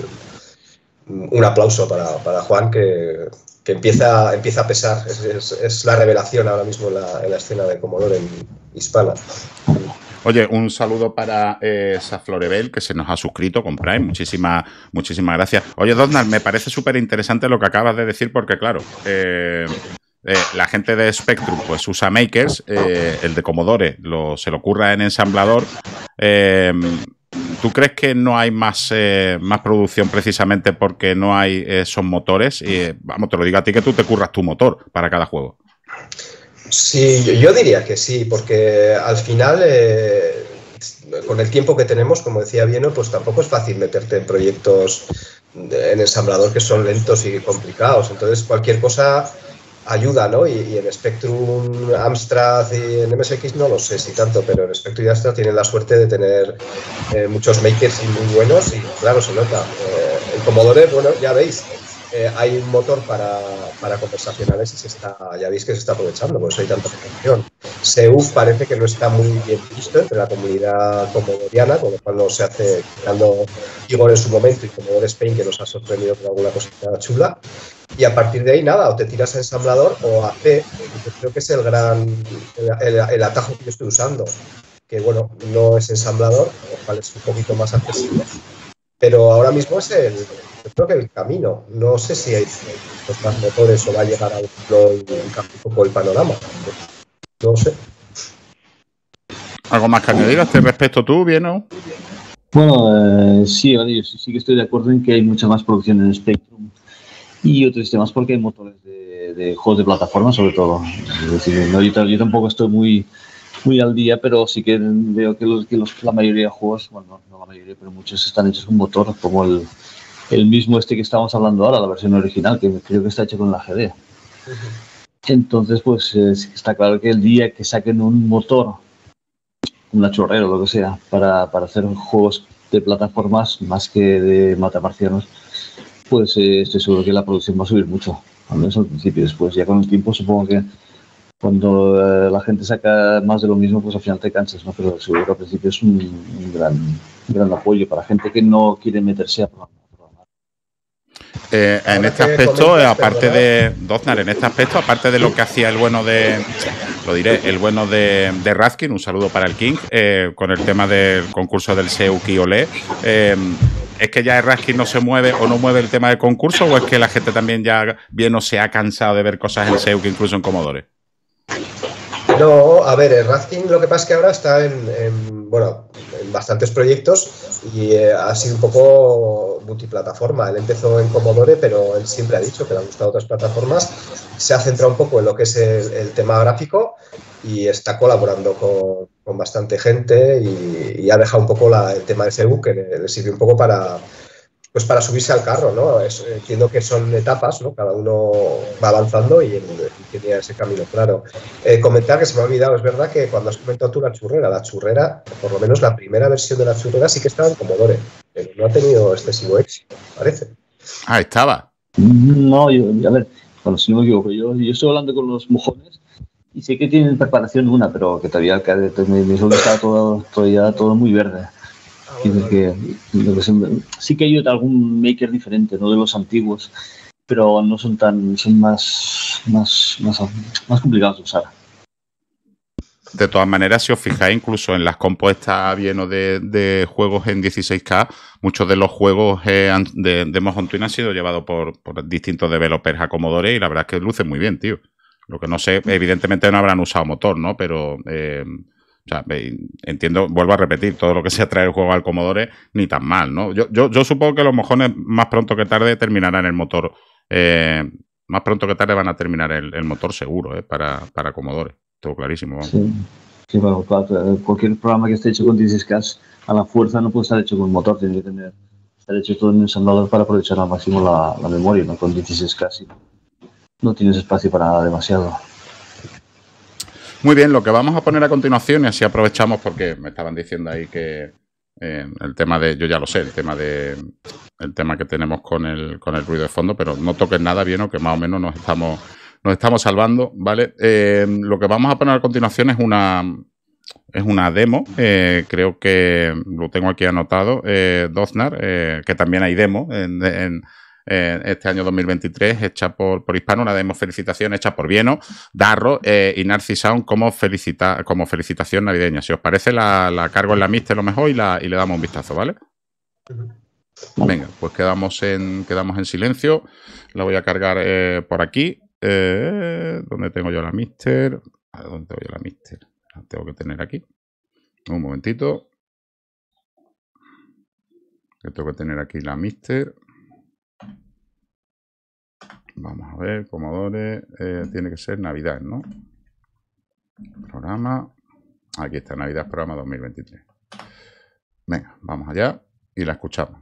un aplauso para, para Juan que, que empieza, empieza a pesar, es, es, es la revelación ahora mismo en la, en la escena de Commodore en hispana. Oye, un saludo para eh, Saflorebel, que se nos ha suscrito con Prime. Muchísimas, muchísimas gracias. Oye, Donald, me parece súper interesante lo que acabas de decir porque, claro, eh, eh, la gente de Spectrum pues usa makers, eh, el de Commodore lo, se lo ocurra en ensamblador. Eh, ¿Tú crees que no hay más, eh, más producción precisamente porque no hay esos motores? Y, vamos, te lo digo a ti que tú te curras tu motor para cada juego. Sí, yo, yo diría que sí, porque al final, eh, con el tiempo que tenemos, como decía Vieno, pues tampoco es fácil meterte en proyectos en ensamblador que son lentos y complicados. Entonces, cualquier cosa ayuda, ¿no? Y, y en Spectrum, Amstrad y en M S X no lo sé si tanto, pero en Spectrum y Amstrad tienen la suerte de tener eh, muchos makers y muy buenos y claro, se nota. Eh, el Commodore, bueno, ya veis, eh, hay un motor para, para conversacionales y se está, ya veis que se está aprovechando, por eso hay tanta producción. S E U parece que no está muy bien visto entre la comunidad comodoriana, con lo cual no se hace, dando Igor en su momento y Commodore Spain, que nos ha sorprendido con alguna cosita chula. Y a partir de ahí, nada, o te tiras a ensamblador o a C, que creo que es el gran, el, el, el atajo que yo estoy usando, que bueno, no es ensamblador, lo cual es un poquito más accesible, pero ahora mismo es el, yo creo que el camino. No sé si hay los más motores o va a llegar a un flow y cambiar un poco el panorama, no sé. ¿Algo más que añadir a este respecto tú, bien o? Bueno, eh, sí, vale, sí, sí que estoy de acuerdo en que hay mucha más producción en Spectrum y otros sistemas porque hay motores de, de juegos de plataforma sobre todo. Es decir, no, yo, yo tampoco estoy muy muy al día, pero sí que veo que, los, que los, la mayoría de juegos, bueno, no la mayoría, pero muchos están hechos con motor como el, el mismo este que estamos hablando ahora, la versión original, que creo que está hecho con la G D. Uh-huh. Entonces, pues eh, está claro que el día que saquen un motor, una chorrera o lo que sea, para, para hacer juegos de plataformas más que de matamarcianos, pues eh, estoy seguro que la producción va a subir mucho, al menos al principio. Después, ya con el tiempo, supongo que cuando eh, la gente saca más de lo mismo, pues al final te cansas, ¿no? Pero seguro que al principio es un, un, gran, un gran apoyo para gente que no quiere meterse a programar. Eh, en este aspecto, aparte de Doznar, en este aspecto, aparte de lo que hacía el bueno de, lo diré, el bueno de, de Raskin, un saludo para el King, eh, con el tema del concurso del S E U K I O L E, eh, ¿es que ya Raskin no se mueve o no mueve el tema del concurso, o es que la gente también ya bien o se ha cansado de ver cosas en S E U K I, incluso en Commodore? No, a ver, Raskin lo que pasa es que ahora está en, en bueno, en bastantes proyectos y eh, ha sido un poco multiplataforma. Él empezó en Commodore, pero él siempre ha dicho que le han gustado otras plataformas. Se ha centrado un poco en lo que es el, el tema gráfico y está colaborando con, con bastante gente y, y ha dejado un poco la, el tema de S E U, que le, le sirve un poco para... pues para subirse al carro, ¿no? Es, entiendo que son etapas, ¿no? Cada uno va avanzando y, y tiene ese camino claro. Eh, comentar que se me ha olvidado, es verdad que cuando has comentado tú la churrera, la churrera, por lo menos la primera versión de la churrera sí que estaba en Commodore, pero no ha tenido excesivo éxito, parece. Ah, estaba. No, yo, a ver, bueno, si no me equivoco, yo, yo estoy hablando con los mojones y sé que tienen preparación una, pero que todavía me, me está todo, todavía todo muy verde. Que, que, que sí que hay algún maker diferente, no de los antiguos, pero no son tan, son más, más, más, más complicados de usar. De todas maneras, si os fijáis, incluso en las compuestas bien o de, de juegos en dieciséis K, muchos de los juegos eh, de, de Mojon Twin han sido llevados por, por distintos developers a Commodore y la verdad es que lucen muy bien, tío. Lo que no sé, evidentemente no habrán usado motor, ¿no? Pero... Eh, O sea, entiendo, vuelvo a repetir, todo lo que sea traer el juego al Commodore, ni tan mal, ¿no? Yo, yo, yo supongo que los mojones más pronto que tarde terminarán el motor. Eh, más pronto que tarde van a terminar el, el motor seguro, ¿eh? Para, para Commodore. Todo clarísimo, vamos. Sí, sí, bueno, claro, cualquier programa que esté hecho con dieciséis K a la fuerza no puede estar hecho con motor, tiene que tener, estar hecho todo en ensamblador para aprovechar al máximo la, la memoria, ¿no? Con dieciséis K sí, no tienes espacio para demasiado. Muy bien, lo que vamos a poner a continuación, y así aprovechamos porque me estaban diciendo ahí que eh, el tema de, yo ya lo sé, el tema de el tema que tenemos con el, con el ruido de fondo, pero no toques nada bien o que más o menos nos estamos, nos estamos salvando, ¿vale? Eh, lo que vamos a poner a continuación es una es una demo, eh, creo que lo tengo aquí anotado, eh, Doznar, eh, que también hay demo en, en Eh, este año dos mil veintitrés, hecha por, por Hispano, una demo felicitación hecha por Vieno, Darro eh, y Narcisound como, felicita, como felicitación navideña. Si os parece, la, la cargo en la Mister lo mejor y, la, y le damos un vistazo, ¿vale? Venga, pues quedamos en, quedamos en silencio. La voy a cargar eh, por aquí. Eh, ¿Dónde tengo yo la Mister? ¿A dónde tengo yo la Mister? La tengo que tener aquí. Un momentito. Que tengo que tener aquí la Mister. Vamos a ver, Commodore, eh, tiene que ser Navidad, ¿no? Programa, aquí está, Navidad, programa dos mil veintitrés. Venga, vamos allá y la escuchamos.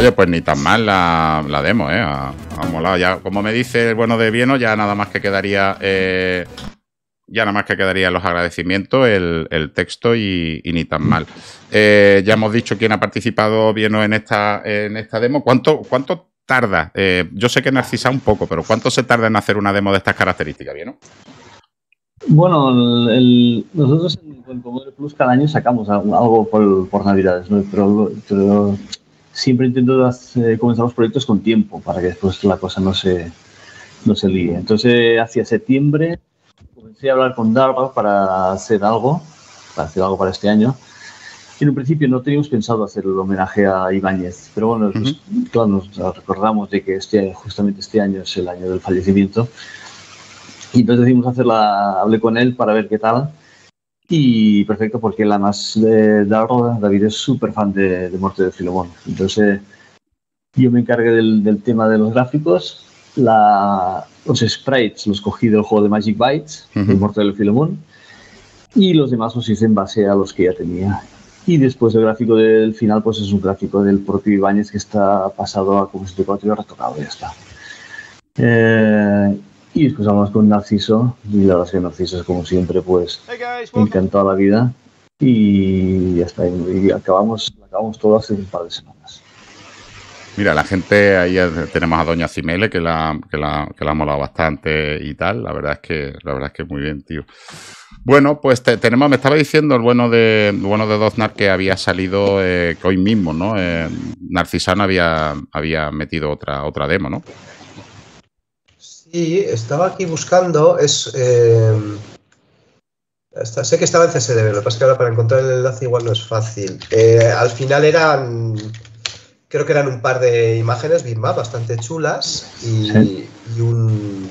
Oye, pues ni tan mal la, la demo, ¿eh? Ha, ha molado. Ya, como me dice el bueno de Vieno, ya nada más que quedaría... Eh, ya nada más que quedaría los agradecimientos, el, el texto y, y ni tan mal. Eh, ya hemos dicho quién ha participado Vieno en esta, en esta demo. ¿Cuánto, cuánto tarda? Eh, yo sé que Narcisa un poco, pero ¿cuánto se tarda en hacer una demo de estas características, Vieno? Bueno, el, el, nosotros en Commodore Plus cada año sacamos algo por, por Navidades, ¿no? Pero, pero siempre intento hacer, comenzar los proyectos con tiempo para que después la cosa no se, no se líe. Entonces, hacia septiembre comencé a hablar con Darba para hacer algo, para hacer algo para este año. Y en un principio no teníamos pensado hacer el homenaje a Ibáñez, pero bueno, uh-huh. pues, claro, nos recordamos de que este, justamente este año es el año del fallecimiento. Y entonces decidimos hacerla, hablé con él para ver qué tal. Y perfecto, porque él además de Darba, David es súper fan de, de Muerte de Filemón. Entonces yo me encargué del, del tema de los gráficos. La, los sprites los cogí del juego de Magic Bytes, uh-huh. de Muerte del Filemón. Y los demás los hice en base a los que ya tenía. Y después el gráfico del final pues es un gráfico del propio Ibáñez que está pasado a Commodore sesenta y cuatro y retocado, ya está. Eh, y después hablamos con Narciso y la verdad es que Narciso es como siempre pues hey guys, encantado la vida y ya está. Y acabamos, acabamos todo hace un par de semanas. Mira, la gente, ahí tenemos a Doña Cimele, que la, que, la, que la ha molado bastante y tal. La verdad es que, la verdad es que muy bien, tío. Bueno, pues te, tenemos, me estaba diciendo el bueno de el bueno de Doznar que había salido, eh, que hoy mismo, ¿no? Eh, Narcisano había, había metido otra, otra demo, ¿no? Sí, estaba aquí buscando, es... Eh, está, sé que estaba en C S D B, lo que pasa es que ahora para encontrar el enlace igual no es fácil. Eh, al final eran... Creo que eran un par de imágenes bitmap bastante chulas y, ¿sí? y un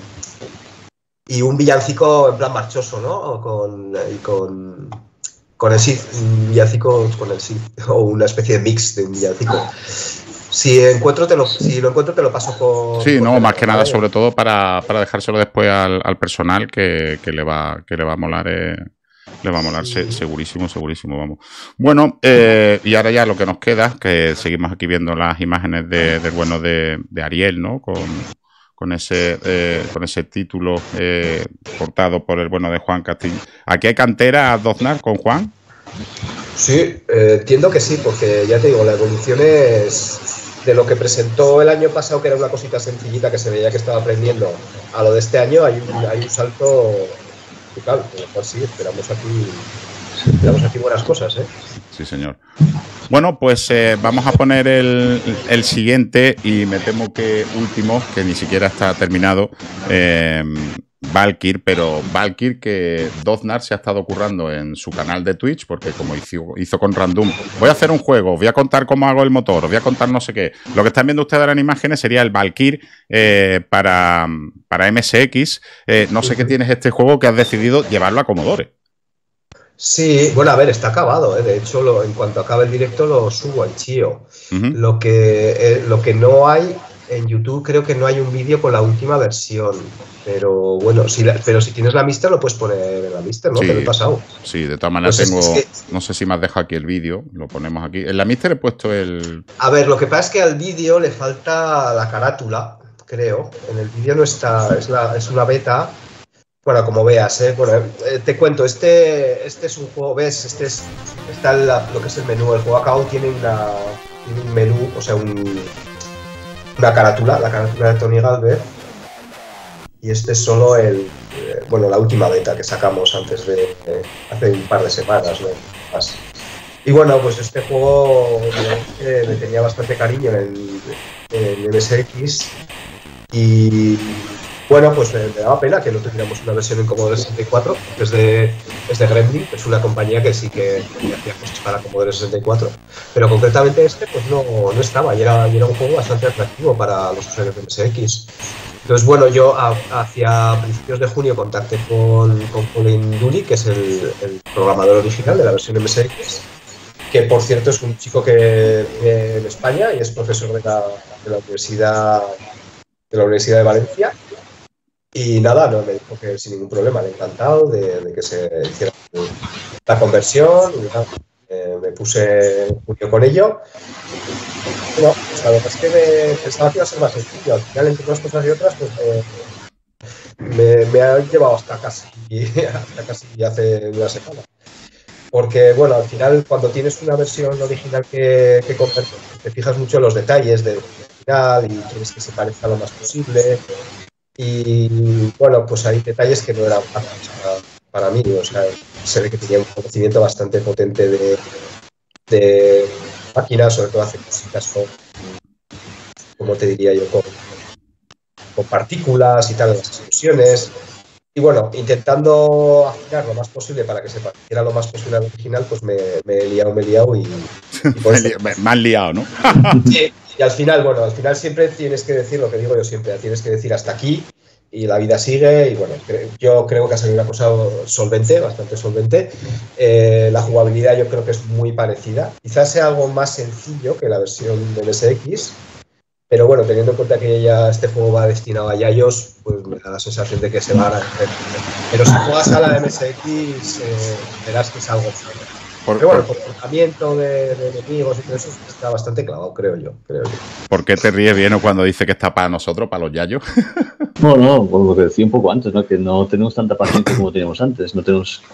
y un villancico en plan marchoso, ¿no? Con, y con, con el Sith, un villancico con el Sith, o una especie de mix de un villancico. Si encuentro te lo, si lo encuentro te lo paso por... Sí, por no, más que nada, ¿vale? sobre todo para, para dejárselo después al, al personal que, que, le va, que le va a molar... Eh. Le va a molar, sí. segurísimo, segurísimo, vamos. Bueno, eh, y ahora ya lo que nos queda, que seguimos aquí viendo las imágenes de, del bueno de, de Ariel, ¿no? Con, con, ese, eh, con ese título eh, portado por el bueno de Juan Castillo. ¿Aquí hay cantera, Doznar, con Juan? Sí, eh, entiendo que sí, porque ya te digo, la evolución es de lo que presentó el año pasado, que era una cosita sencillita que se veía que estaba aprendiendo, a lo de este año hay un, hay un salto... Claro, pues sí, esperamos aquí, esperamos aquí buenas cosas, ¿eh? Sí, señor. Bueno, pues eh, vamos a poner el, el siguiente y me temo que último, que ni siquiera está terminado, eh, Valkyr, pero Valkyr que Doznar se ha estado currando en su canal de Twitch, porque como hizo, hizo con Random, voy a hacer un juego, voy a contar cómo hago el motor, voy a contar no sé qué. Lo que están viendo ustedes ahora en imágenes sería el Valkyr eh, para, para M S X. Eh, no sé qué tienes este juego que has decidido llevarlo a Commodore. Sí, bueno, a ver, está acabado, ¿eh? De hecho, lo, en cuanto acabe el directo lo subo al Chio. Uh-huh. Lo que, eh, lo que no hay en YouTube, creo que no hay un vídeo con la última versión. Pero bueno, si la, pero si tienes la Mister lo puedes poner en la Mister, ¿no? Sí, te lo he pasado. Sí, de todas maneras pues tengo... Es, es que, no sé si me has dejado aquí el vídeo, lo ponemos aquí. En la Mister he puesto el... A ver, lo que pasa es que al vídeo le falta la carátula, creo. En el vídeo no está, es, la, es una beta. Bueno, como veas, ¿eh? Bueno, eh, te cuento, este, este es un juego, ¿ves? Este es, está la, lo que es el menú. El juego acabado tiene, una, tiene un menú, o sea, un, una carátula, la carátula de Tony Galvez. Y este es solo el, eh, bueno, la última beta que sacamos antes de, eh, hace un par de semanas, ¿no? Más. Y bueno, pues este juego eh, me tenía bastante cariño en, en M S X y bueno, pues me, me daba pena que no tuviéramos una versión en Commodore sesenta y cuatro, que es de, es de Gremlin, que es una compañía que sí que, que hacía cosas para Commodore sesenta y cuatro, pero concretamente este pues no, no estaba y era, y era un juego bastante atractivo para los usuarios de M S X. Entonces, bueno, yo a, hacia principios de junio contacté con, con Colin Dooley, que es el, el programador original de la versión M S X, que por cierto es un chico que vive en España y es profesor de la, de la Universidad de la Universidad de Valencia. Y nada, no, me dijo que sin ningún problema, le encantado de, de que se hiciera la conversión. Y nada, eh, me puse en junio con ello. No, pues la verdad es que me pensaba que iba a ser más sencillo. Al final, entre unas cosas y otras, pues me, me, me ha llevado hasta casi, hasta casi hace una semana. Porque, bueno, al final, cuando tienes una versión original que, que convertir, te fijas mucho en los detalles del final y quieres que se parezca lo más posible. Y, bueno, pues hay detalles que no eran fáciles para, para mí. O sea, se ve que tenía un conocimiento bastante potente de, de máquinas, sobre todo hacer cositas con, como te diría yo, con, con partículas y tal, las explosiones. Y bueno, intentando afinar lo más posible para que se pareciera lo más posible al original, pues me, me he liado, me he liado y... y me, li me han liado, ¿no? Sí, y al final, bueno, al final siempre tienes que decir lo que digo yo siempre, tienes que decir hasta aquí y la vida sigue y bueno, cre yo creo que ha salido una cosa solvente, bastante solvente. Eh, la jugabilidad yo creo que es muy parecida. Quizás sea algo más sencillo que la versión de M S X, pero bueno, teniendo en cuenta que ya este juego va destinado a yayos, pues me da la sensación de que se va a hacer. Pero si juegas a la M S X, eh, verás que es algo diferente. Por, pero bueno, por, el comportamiento de, de enemigos y todo eso está bastante clavado, creo yo, creo yo. ¿Por qué te ríes bien cuando dice que está para nosotros, para los yayos? No, no, por lo que decía un poco antes, ¿no? Que no tenemos tanta paciencia como teníamos antes. No tenemos...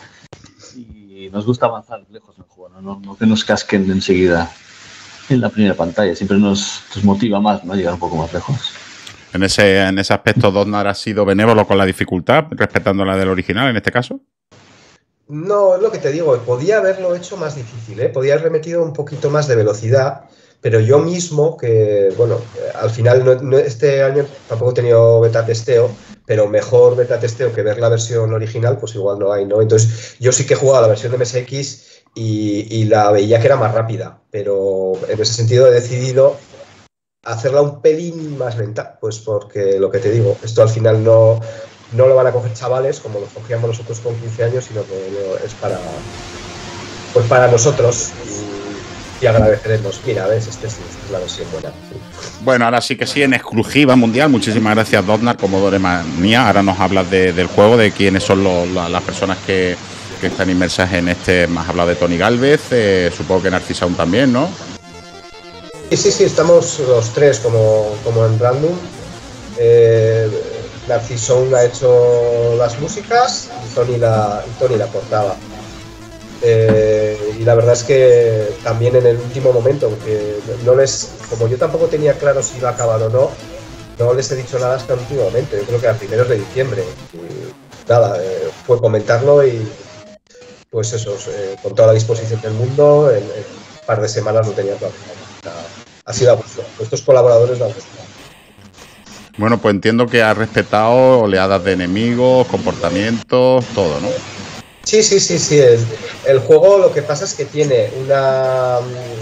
Y nos gusta avanzar lejos en el juego, ¿no? No, no que nos casquen enseguida en la primera pantalla. Siempre nos, nos motiva más, ¿no? Llegar un poco más lejos. En ese, en ese aspecto, Dotnar ha sido benévolo con la dificultad, respetando la del original en este caso. No, es lo que te digo, podía haberlo hecho más difícil, ¿eh? Podía haber metido un poquito más de velocidad, pero yo mismo, que bueno, al final no, no, este año tampoco he tenido beta testeo, pero mejor beta testeo que ver la versión original, pues igual no hay, ¿no? Entonces yo sí que he jugado la versión de M S X y, y la veía que era más rápida, pero en ese sentido he decidido hacerla un pelín más lenta, pues porque lo que te digo, esto al final no... no lo van a coger chavales como lo cogíamos nosotros con quince años, sino que es para, pues para nosotros y, y agradeceremos. Mira, ves, este sí, esta es la versión buena. Sí. Bueno, ahora sí que sí, en exclusiva mundial. Muchísimas gracias, Dotnar, Commodore Manía. Ahora nos hablas de, del juego, de quiénes son los, la, las personas que, que están inmersas en este. Me has hablado de Tony Galvez, eh, supongo que Narcisound también, ¿no? Sí, sí, sí, estamos los tres como, como en Random. Eh, Narcisound ha hecho las músicas y Tony la, y Tony la portada. Eh, y la verdad es que también en el último momento, porque no les, como yo tampoco tenía claro si iba a acabar o no, no les he dicho nada hasta el último momento. Yo creo que a primeros de diciembre. Y nada, eh, fue comentarlo y pues eso, eh, con toda la disposición del mundo, en, en un par de semanas lo tenía todo. Ha sido a gusto. Estos colaboradores lo han gustado. Bueno, pues entiendo que ha respetado oleadas de enemigos, comportamientos, todo, ¿no? Sí, sí, sí, sí. El, el juego lo que pasa es que tiene una,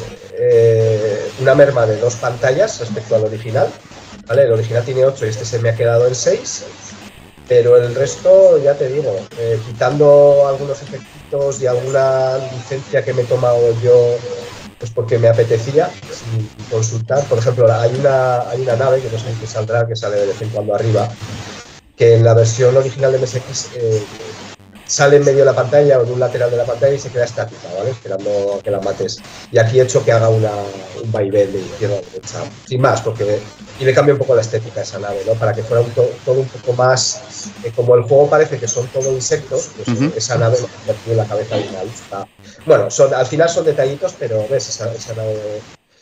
eh, una merma de dos pantallas respecto al original, ¿vale? El original tiene ocho y este se me ha quedado en seis, pero el resto, ya te digo, eh, quitando algunos efectitos y alguna licencia que me he tomado yo, pues porque me apetecía sin consultar. Por ejemplo, hay una, hay una nave que no sé si saldrá, que sale de vez en cuando arriba, que en la versión original de M S X eh, sale en medio de la pantalla o en un lateral de la pantalla y se queda estática, ¿vale? Esperando a que la mates. Y aquí he hecho que haga una, un vaivén de izquierda a derecha, sin más, porque y le cambia un poco la estética a esa nave, ¿no? Para que fuera un to, todo un poco más, eh, como el juego parece que son todo insectos, pues uh-huh. esa nave lo convertido en la cabeza de una lista. Bueno, son, al final son detallitos, pero ves, esa, esa nave,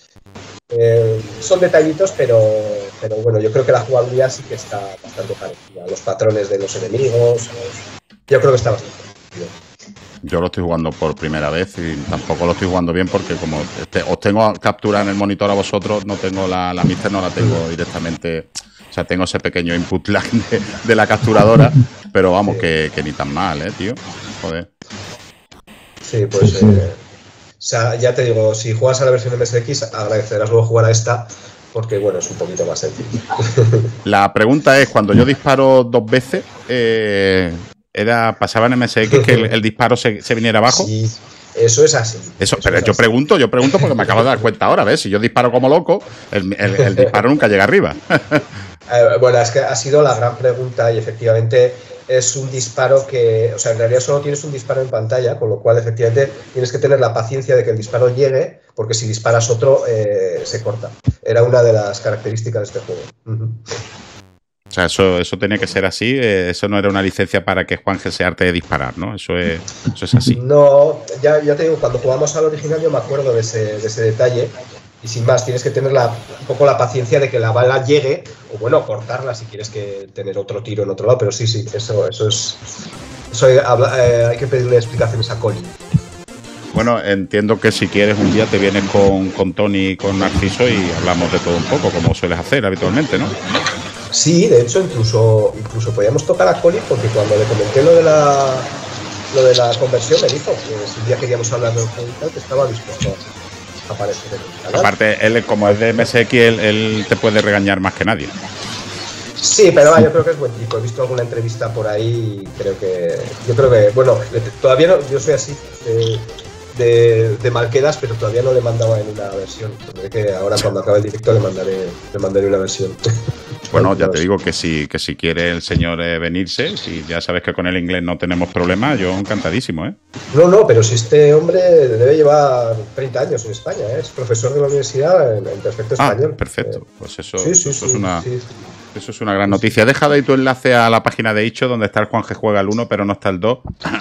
eh, son detallitos, pero, pero bueno, yo creo que la jugabilidad sí que está bastante parecida. Los patrones de los enemigos, yo creo que está bastante bien. Yo lo estoy jugando por primera vez y tampoco lo estoy jugando bien porque como este, os tengo captura en el monitor a vosotros, no tengo la, la Mister, no la tengo directamente, o sea, tengo ese pequeño input lag de, de la capturadora, pero vamos, sí. que, que ni tan mal, eh, tío, joder. Sí, pues, eh, o sea, ya te digo, si juegas a la versión de M S X, agradecerás luego jugar a esta, porque bueno, es un poquito más sencillo. La pregunta es, cuando yo disparo dos veces, eh... Era, pasaba en M S X que el, el disparo se, se viniera abajo. Sí, eso es así. Eso, eso pero es yo así. pregunto, yo pregunto porque me acabo de dar cuenta ahora, ¿ves? Si yo disparo como loco, el, el, el disparo nunca llega arriba. Eh, bueno, es que ha sido la gran pregunta y efectivamente es un disparo que, o sea, en realidad solo tienes un disparo en pantalla, con lo cual efectivamente tienes que tener la paciencia de que el disparo llegue, porque si disparas otro eh, se corta. Era una de las características de este juego. Uh-huh. O sea, eso, eso tenía que ser así, eh, eso no era una licencia para que Juanje se arte de disparar, ¿no? Eso es, eso es así. No, ya, ya te digo, cuando jugamos al original yo me acuerdo de ese, de ese detalle. Y sin más, tienes que tener la, un poco la paciencia de que la bala llegue, o bueno, cortarla si quieres que tener otro tiro en otro lado, pero sí, sí, eso, eso es... Eso hay, eh, hay que pedirle explicaciones a Colin. Bueno, entiendo que si quieres un día te vienes con, con Tony y con Narciso y hablamos de todo un poco, como sueles hacer habitualmente, ¿no? Sí, de hecho, incluso, incluso podíamos tocar a Colin, porque cuando le comenté lo de la, lo de la conversión me dijo que si un día queríamos hablar de un juego y tal, que estaba dispuesto a... aparece en el canal. Aparte, él como es de M S X, él, él te puede regañar más que nadie. Sí, pero va, yo creo que es buen tipo. He visto alguna entrevista por ahí y creo que... Yo creo que... Bueno, todavía no... Yo soy así de, de, de malquedas, pero todavía no le mandaba en una versión. Tendré que ahora cuando acabe el directo le mandaré, le mandaré una versión. Bueno, ya te digo que si, que si quiere el señor eh, venirse, si ya sabes que con el inglés no tenemos problema, yo encantadísimo, ¿eh? No, no, pero si este hombre debe llevar treinta años en España, ¿eh? Es profesor de la universidad en, en perfecto español. Ah, perfecto. Pues eso, sí, sí, eso, sí, es una, sí. eso es una gran noticia. Deja de ahí tu enlace a la página de Icho, donde está el Juanje Juega el uno, pero no está el dos.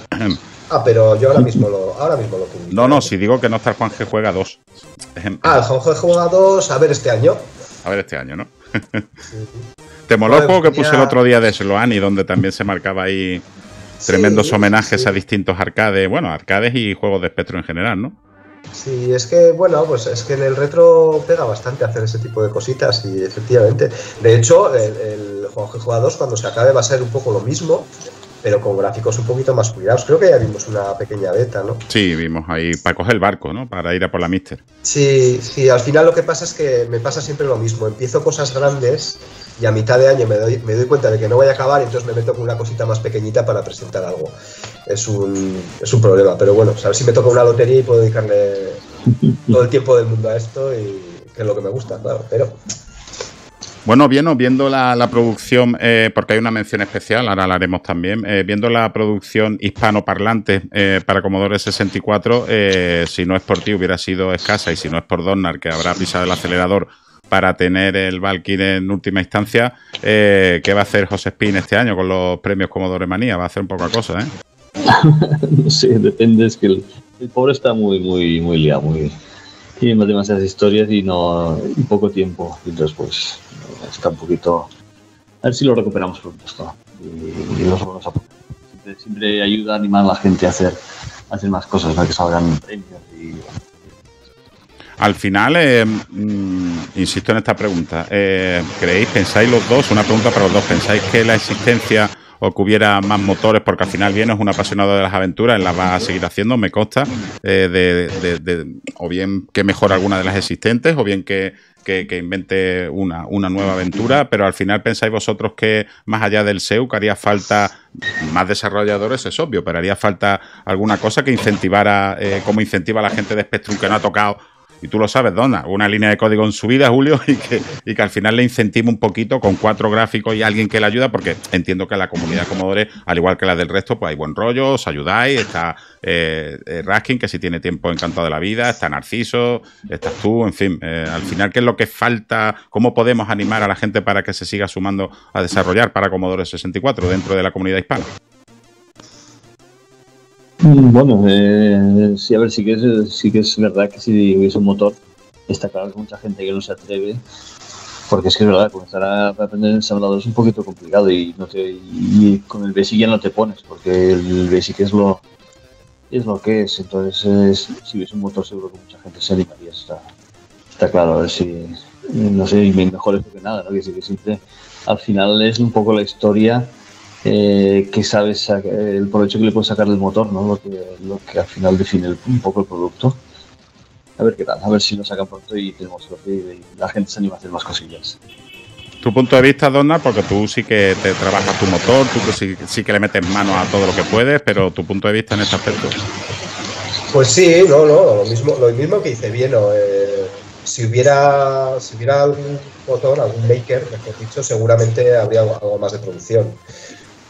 Ah, pero yo ahora mismo lo, ahora mismo lo publico. No, no, si digo que no está el Juanje Juega dos. Ah, el Juanje Juega dos, a ver este año. A ver este año, ¿no? Sí. ¿Te moló el juego que puse el otro día de Sloani, donde también se marcaba ahí tremendos sí, homenajes sí. a distintos arcades, bueno, arcades y juegos de espectro en general, ¿no? Sí, es que, bueno, pues es que en el retro pega bastante hacer ese tipo de cositas y efectivamente. De hecho, el, el Juanje Juega dos cuando se acabe va a ser un poco lo mismo, pero con gráficos un poquito más cuidados. Creo que ya vimos una pequeña beta, ¿no? Sí, vimos ahí para coger el barco, ¿no? Para ir a por la Mister. Sí, sí, al final lo que pasa es que me pasa siempre lo mismo. Empiezo cosas grandes y a mitad de año me doy, me doy cuenta de que no voy a acabar y entonces me meto con una cosita más pequeñita para presentar algo. Es un, es un problema, pero bueno, a ver si me toca una lotería y puedo dedicarle todo el tiempo del mundo a esto, y que es lo que me gusta, claro, pero... Bueno, bien, viendo la, la producción, eh, porque hay una mención especial, ahora la haremos también, eh, viendo la producción hispanoparlante eh, para Commodore sesenta y cuatro, eh, si no es por ti hubiera sido escasa, y si no es por Donnar, que habrá pisado el acelerador para tener el Valkyrie en última instancia, eh, ¿qué va a hacer José Spin este año con los premios Commodore Manía? Va a hacer un poca cosa, ¿eh? No sé, depende, es que el, el pobre está muy, muy, muy liado, muy... Tiene demasiadas historias y no y poco tiempo, y entonces pues está un poquito... A ver si lo recuperamos pronto esto y, y los vamos a poner. Siempre, siempre ayuda a animar a la gente a hacer, a hacer más cosas, ¿no? Que salgan premios y... Al final, eh, mmm, insisto en esta pregunta, eh, ¿creéis, pensáis los dos, una pregunta para los dos, pensáis que la existencia o que hubiera más motores, porque al final bien es un apasionado de las aventuras, él las va a seguir haciendo, me consta, eh, de, de, de, o bien que mejore alguna de las existentes, o bien que, que, que invente una, una nueva aventura, pero al final pensáis vosotros que más allá del S E U que haría falta más desarrolladores, es obvio, pero haría falta alguna cosa que incentivara, eh, como incentiva a la gente de Spectrum que no ha tocado. Y tú lo sabes, Donna, una línea de código en su vida, Julio, y que, y que al final le incentive un poquito con cuatro gráficos y alguien que le ayuda, porque entiendo que la comunidad Commodore, al igual que la del resto, pues hay buen rollo, os ayudáis, está eh, eh, Raskin, que si tiene tiempo encantado de la vida, está Narciso, estás tú, en fin, eh, al final, ¿qué es lo que falta? ¿Cómo podemos animar a la gente para que se siga sumando a desarrollar para Commodore sesenta y cuatro dentro de la comunidad hispana? Bueno, eh, sí, a ver, sí que, es, sí que es verdad que si hubiese un motor, está claro que mucha gente que no se atreve, porque es que es verdad, comenzar a aprender el ensamblador es un poquito complicado y, no te, y con el BASIC ya no te pones, porque el BASIC es lo, es lo que es, entonces es, si hubiese un motor seguro que mucha gente se animaría, está, está claro, a ver si, no sé, y mejor esto que nada, ¿no? Que sí que siempre, al final es un poco la historia. Eh, que sabes el provecho que le puedes sacar del motor, ¿no? Lo que, lo que al final define el, un poco el producto. A ver qué tal, a ver si lo sacan pronto y tenemos suerte y la gente se anima a hacer más cosillas. Tu punto de vista, Donna, porque tú sí que te trabajas tu motor, tú sí, sí que le metes mano a todo lo que puedes, pero tu punto de vista en este aspecto. Pues sí, no, no, lo mismo, lo mismo que dice bien, ¿no? Eh, si hubiera, si hubiera algún motor, algún maker, mejor dicho, seguramente habría algo, algo más de producción.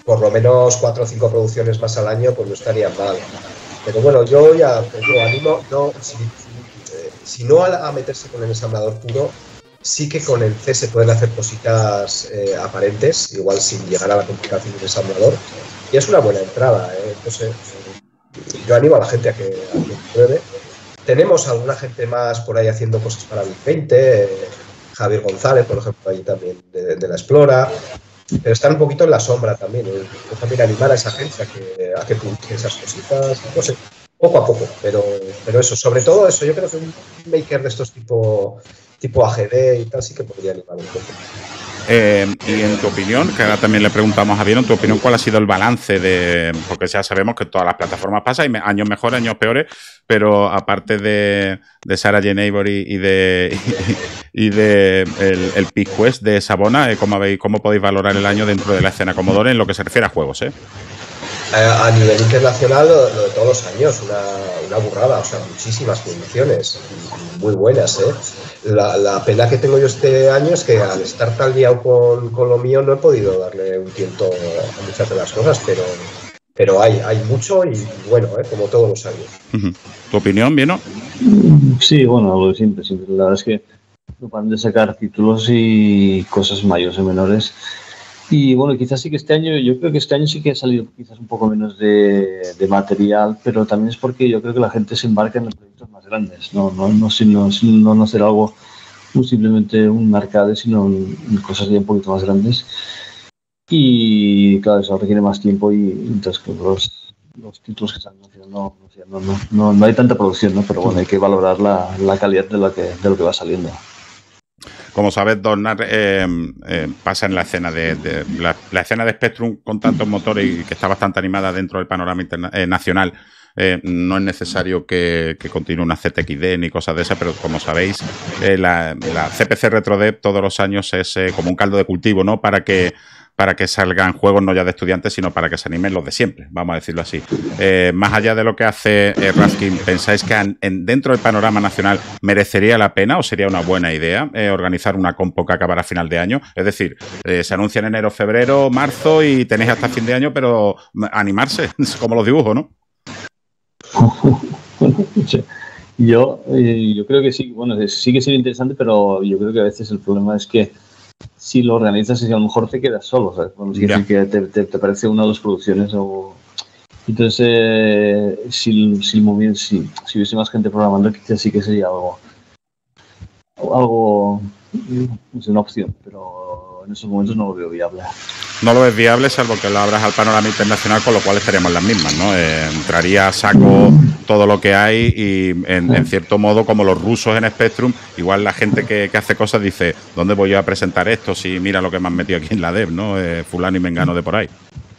por lo menos cuatro o cinco producciones más al año, pues no estaría mal. Pero bueno, yo ya yo animo, no, si, eh, si no a, a meterse con el ensamblador puro, sí que con el C se pueden hacer cositas eh, aparentes, igual sin llegar a la complicación del ensamblador, y es una buena entrada, ¿eh? Entonces, eh, yo animo a la gente a que, a que pruebe. Tenemos alguna gente más por ahí haciendo cosas para Big veinte, eh, Javier González, por ejemplo, ahí también de, de la Explora, pero están un poquito en la sombra también. ¿eh? Yo también animar a esa gente a que, a que publique esas cositas, no sé, poco a poco, pero, pero eso, sobre todo eso, yo creo que un maker de estos tipo, tipo A G D y tal sí que podría animar un poco. Eh, y en tu opinión, que ahora también le preguntamos a Javier, en tu opinión, ¿cuál ha sido el balance de...? Porque ya sabemos que todas las plataformas pasan, y me, años mejores, años peores, pero aparte de, de Sarah J. Neighbor y de, y, y de el, el Peak Quest de Sabona, eh, ¿cómo, habéis, ¿cómo podéis valorar el año dentro de la escena Commodore en lo que se refiere a juegos? Eh? A, a nivel internacional, lo, lo de todos los años, una, una burrada, o sea, muchísimas producciones, muy buenas, ¿eh? La, la pena que tengo yo este año es que al estar tan liado con, con lo mío no he podido darle un tiento a muchas de las cosas, pero, pero hay, hay mucho y bueno, ¿eh? Como todos los años. Uh-huh. ¿Tu opinión, Vieno? Sí, bueno, lo de siempre, siempre. La verdad es que no paran de sacar títulos y cosas mayores y menores. Y bueno, quizás sí que este año, yo creo que este año sí que ha salido quizás un poco menos de, de material, pero también es porque yo creo que la gente se embarca en los proyectos más grandes, no no no sino, no, no hacer algo no simplemente un arcade, sino en cosas ya un poquito más grandes. Y claro, eso requiere más tiempo y entonces los, los títulos que están haciendo no, no, no, no hay tanta producción, ¿no? Pero bueno, hay que valorar la, la calidad de lo que, de lo que va saliendo. Como sabes, Dornar eh, eh, pasa en la escena de, de la, la escena de Spectrum con tantos motores y que está bastante animada dentro del panorama interna eh, nacional. Eh, no es necesario que, que continúe una Z X D ni cosas de esas, pero como sabéis, eh, la, la C P C RetroDev todos los años es eh, como un caldo de cultivo, ¿no? Para que para que salgan juegos no ya de estudiantes, sino para que se animen los de siempre, vamos a decirlo así. Eh, más allá de lo que hace eh, Raskin, ¿pensáis que en, en, dentro del panorama nacional merecería la pena o sería una buena idea eh, organizar una compo que acabará a final de año? Es decir, eh, se anuncia en enero, febrero, marzo y tenéis hasta fin de año, pero animarse, como los dibujos, ¿no? yo, eh, yo creo que sí, bueno, sí que sería interesante, pero yo creo que a veces el problema es que si lo organizas y a lo mejor te quedas solo, ¿sabes? Bueno, si yeah. que te, te, te parece una o dos producciones o... Entonces, eh, si, si, si, si, si hubiese más gente programando, quizás sí que sería algo, algo, es una opción, pero en esos momentos no lo veo viable. No lo ves viable, salvo que lo abras al panorama internacional, con lo cual estaríamos en las mismas, ¿no? Eh, entraría a saco todo lo que hay y, en, en cierto modo, como los rusos en Spectrum, igual la gente que, que hace cosas dice, ¿dónde voy yo a presentar esto? Si mira lo que me han metido aquí en la dev, ¿no? Eh, fulano y mengano de por ahí.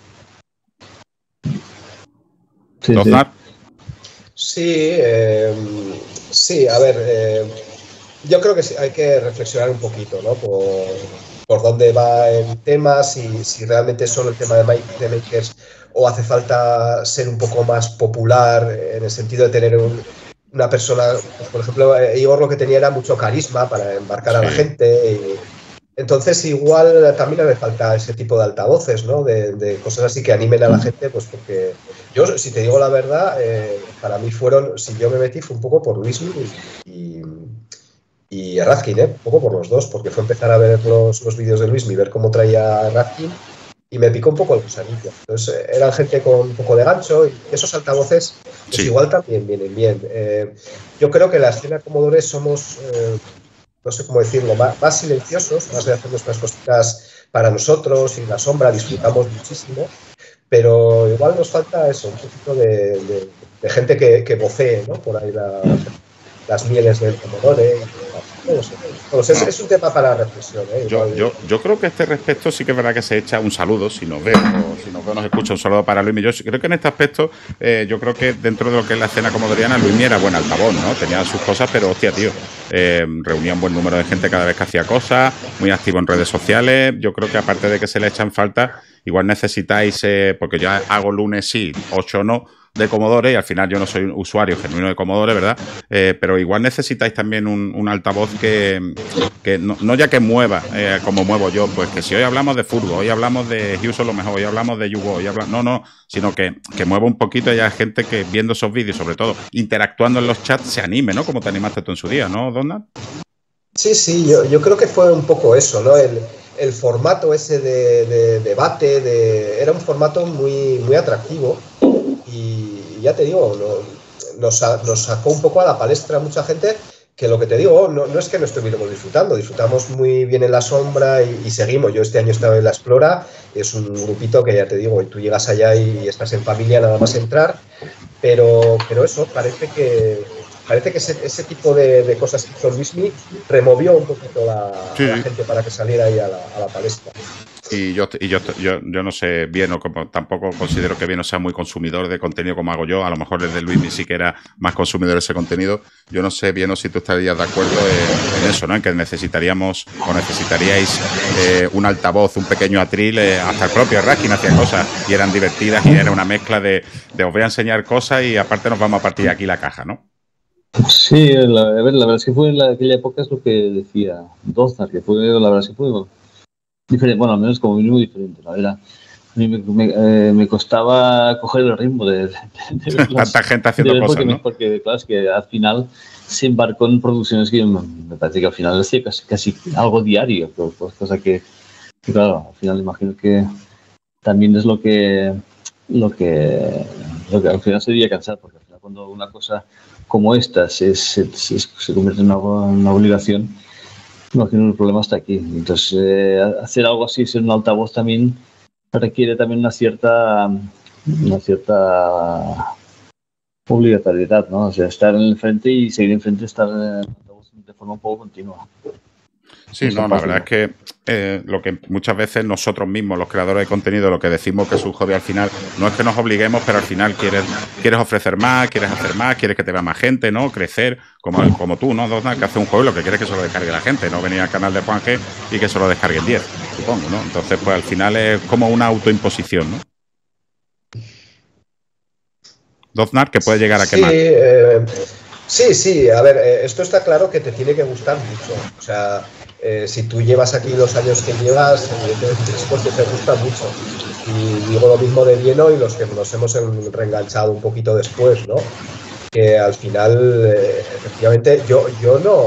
Sí, sí. Sí, eh, sí, a ver, eh, yo creo que sí, hay que reflexionar un poquito, ¿no? Por, por dónde va el tema, si, si realmente es solo el tema de, de makers o hace falta ser un poco más popular en el sentido de tener un, una persona, pues por ejemplo, Igor lo que tenía era mucho carisma para embarcar a la gente. Y, entonces igual también hace falta ese tipo de altavoces, ¿no? De, de cosas así que animen a la gente, pues porque yo, si te digo la verdad, eh, para mí fueron, si yo me metí fue un poco por Luismi y, y y a Raskin, ¿eh? Un poco por los dos, porque fue empezar a ver los, los vídeos de Luismi, ver cómo traía a Raskin y me picó un poco el gusanillo. Entonces eh, eran gente con un poco de gancho y esos altavoces pues sí. Igual también vienen bien. Eh, yo creo que la escena Commodore somos, eh, no sé cómo decirlo, más, más silenciosos, más de hacer nuestras cositas para nosotros y en la sombra disfrutamos muchísimo, pero igual nos falta eso, un poquito de, de, de gente que, que vocee, ¿no? Por ahí la... las mieles del Commodore. No sé, no sé, es, es un tema para reflexión. ¿eh? Yo, yo, yo creo que a este respecto sí que es verdad que se echa un saludo, si nos ve o si nos ve o nos escucha, un saludo para Luismi. Yo creo que en este aspecto, eh, yo creo que dentro de lo que es la escena comodoriana, Luismi era buen altavoz, ¿no? Tenía sus cosas, pero hostia, tío, eh, reunía un buen número de gente cada vez que hacía cosas, muy activo en redes sociales. Yo creo que aparte de que se le echan falta, igual necesitáis, eh, porque yo hago lunes sí, ocho no, de Commodore, y al final yo no soy un usuario genuino de Commodore, ¿verdad? Eh, pero igual necesitáis también un, un altavoz que, que no, no ya que mueva eh, como muevo yo, pues que si hoy hablamos de fútbol, hoy hablamos de Houston lo mejor, hoy hablamos de Yugo, hoy hablamos, no, no, sino que, que mueva un poquito y haya gente que viendo esos vídeos, sobre todo interactuando en los chats, se anime, ¿no? Como te animaste tú en su día, ¿no, Donald? Sí, sí, yo, yo creo que fue un poco eso, ¿no? El, el formato ese de, de debate, de, era un formato muy, muy atractivo y ya te digo, no, nos, nos sacó un poco a la palestra mucha gente que lo que te digo, no, no es que no estuviéramos disfrutando, disfrutamos muy bien en la sombra y, y seguimos. Yo este año he estado en la Explora, es un grupito que ya te digo, tú llegas allá y estás en familia nada más entrar, pero, pero eso, parece que... Parece que ese, ese tipo de, de cosas que hizo Luismi removió un poquito la, sí. a la gente para que saliera ahí a la, a la palestra. Y yo, y yo, yo, yo no sé bien, o como tampoco considero que bien o sea muy consumidor de contenido como hago yo. A lo mejor desde Luismi sí que era más consumidor de ese contenido. Yo no sé bien o si tú estarías de acuerdo en, en eso, ¿no? En que necesitaríamos o necesitaríais eh, un altavoz, un pequeño atril, eh, hasta el propio Raskin hacía cosas y eran divertidas y era una mezcla de, de os voy a enseñar cosas y aparte nos vamos a partir aquí la caja, ¿no? Sí, la, a ver, la verdad es que fue en la, aquella época es lo que decía Doznar, que fue, la verdad es que fue diferente, bueno, al menos como mínimo diferente, la verdad. A mí me, me, eh, me costaba coger el ritmo de, de, de, de tanta las, gente haciendo cosas, porque, ¿no? Porque, claro, es que al final se embarcó en producciones que yo, me parece que al final hacía casi, casi algo diario, pues, cosa que, que, claro, al final imagino que también es lo que, lo que, lo que al final se debía cansar, porque al final cuando una cosa como esta se, se, se, se convierte en una, una obligación, imagino el problema está aquí. Entonces, eh, hacer algo así, ser un altavoz también requiere también una cierta una cierta obligatoriedad, ¿no? O sea, estar en el frente y seguir en frente, estar en el altavoz de forma un poco continua. Sí, no, la verdad es que eh, lo que muchas veces nosotros mismos, los creadores de contenido, lo que decimos que es un hobby al final, no es que nos obliguemos, pero al final quieres, quieres ofrecer más, quieres hacer más, quieres que te vea más gente, ¿no? Crecer, como, como tú, ¿no? Donald, que hace un hobby, lo que quieres es que se lo descargue la gente, no venir al canal de Juan G y que se lo descarguen diez, supongo, ¿no? Entonces, pues al final es como una autoimposición, ¿no? Doznar, que puede llegar a quemar. Sí, eh, sí, sí, a ver, eh, esto está claro que te tiene que gustar mucho, o sea... Eh, si tú llevas aquí los años que llevas, evidentemente es porque te gusta mucho. Y digo lo mismo de Vieno y los que nos hemos reenganchado un poquito después, ¿no? Que al final, eh, efectivamente, yo, yo no,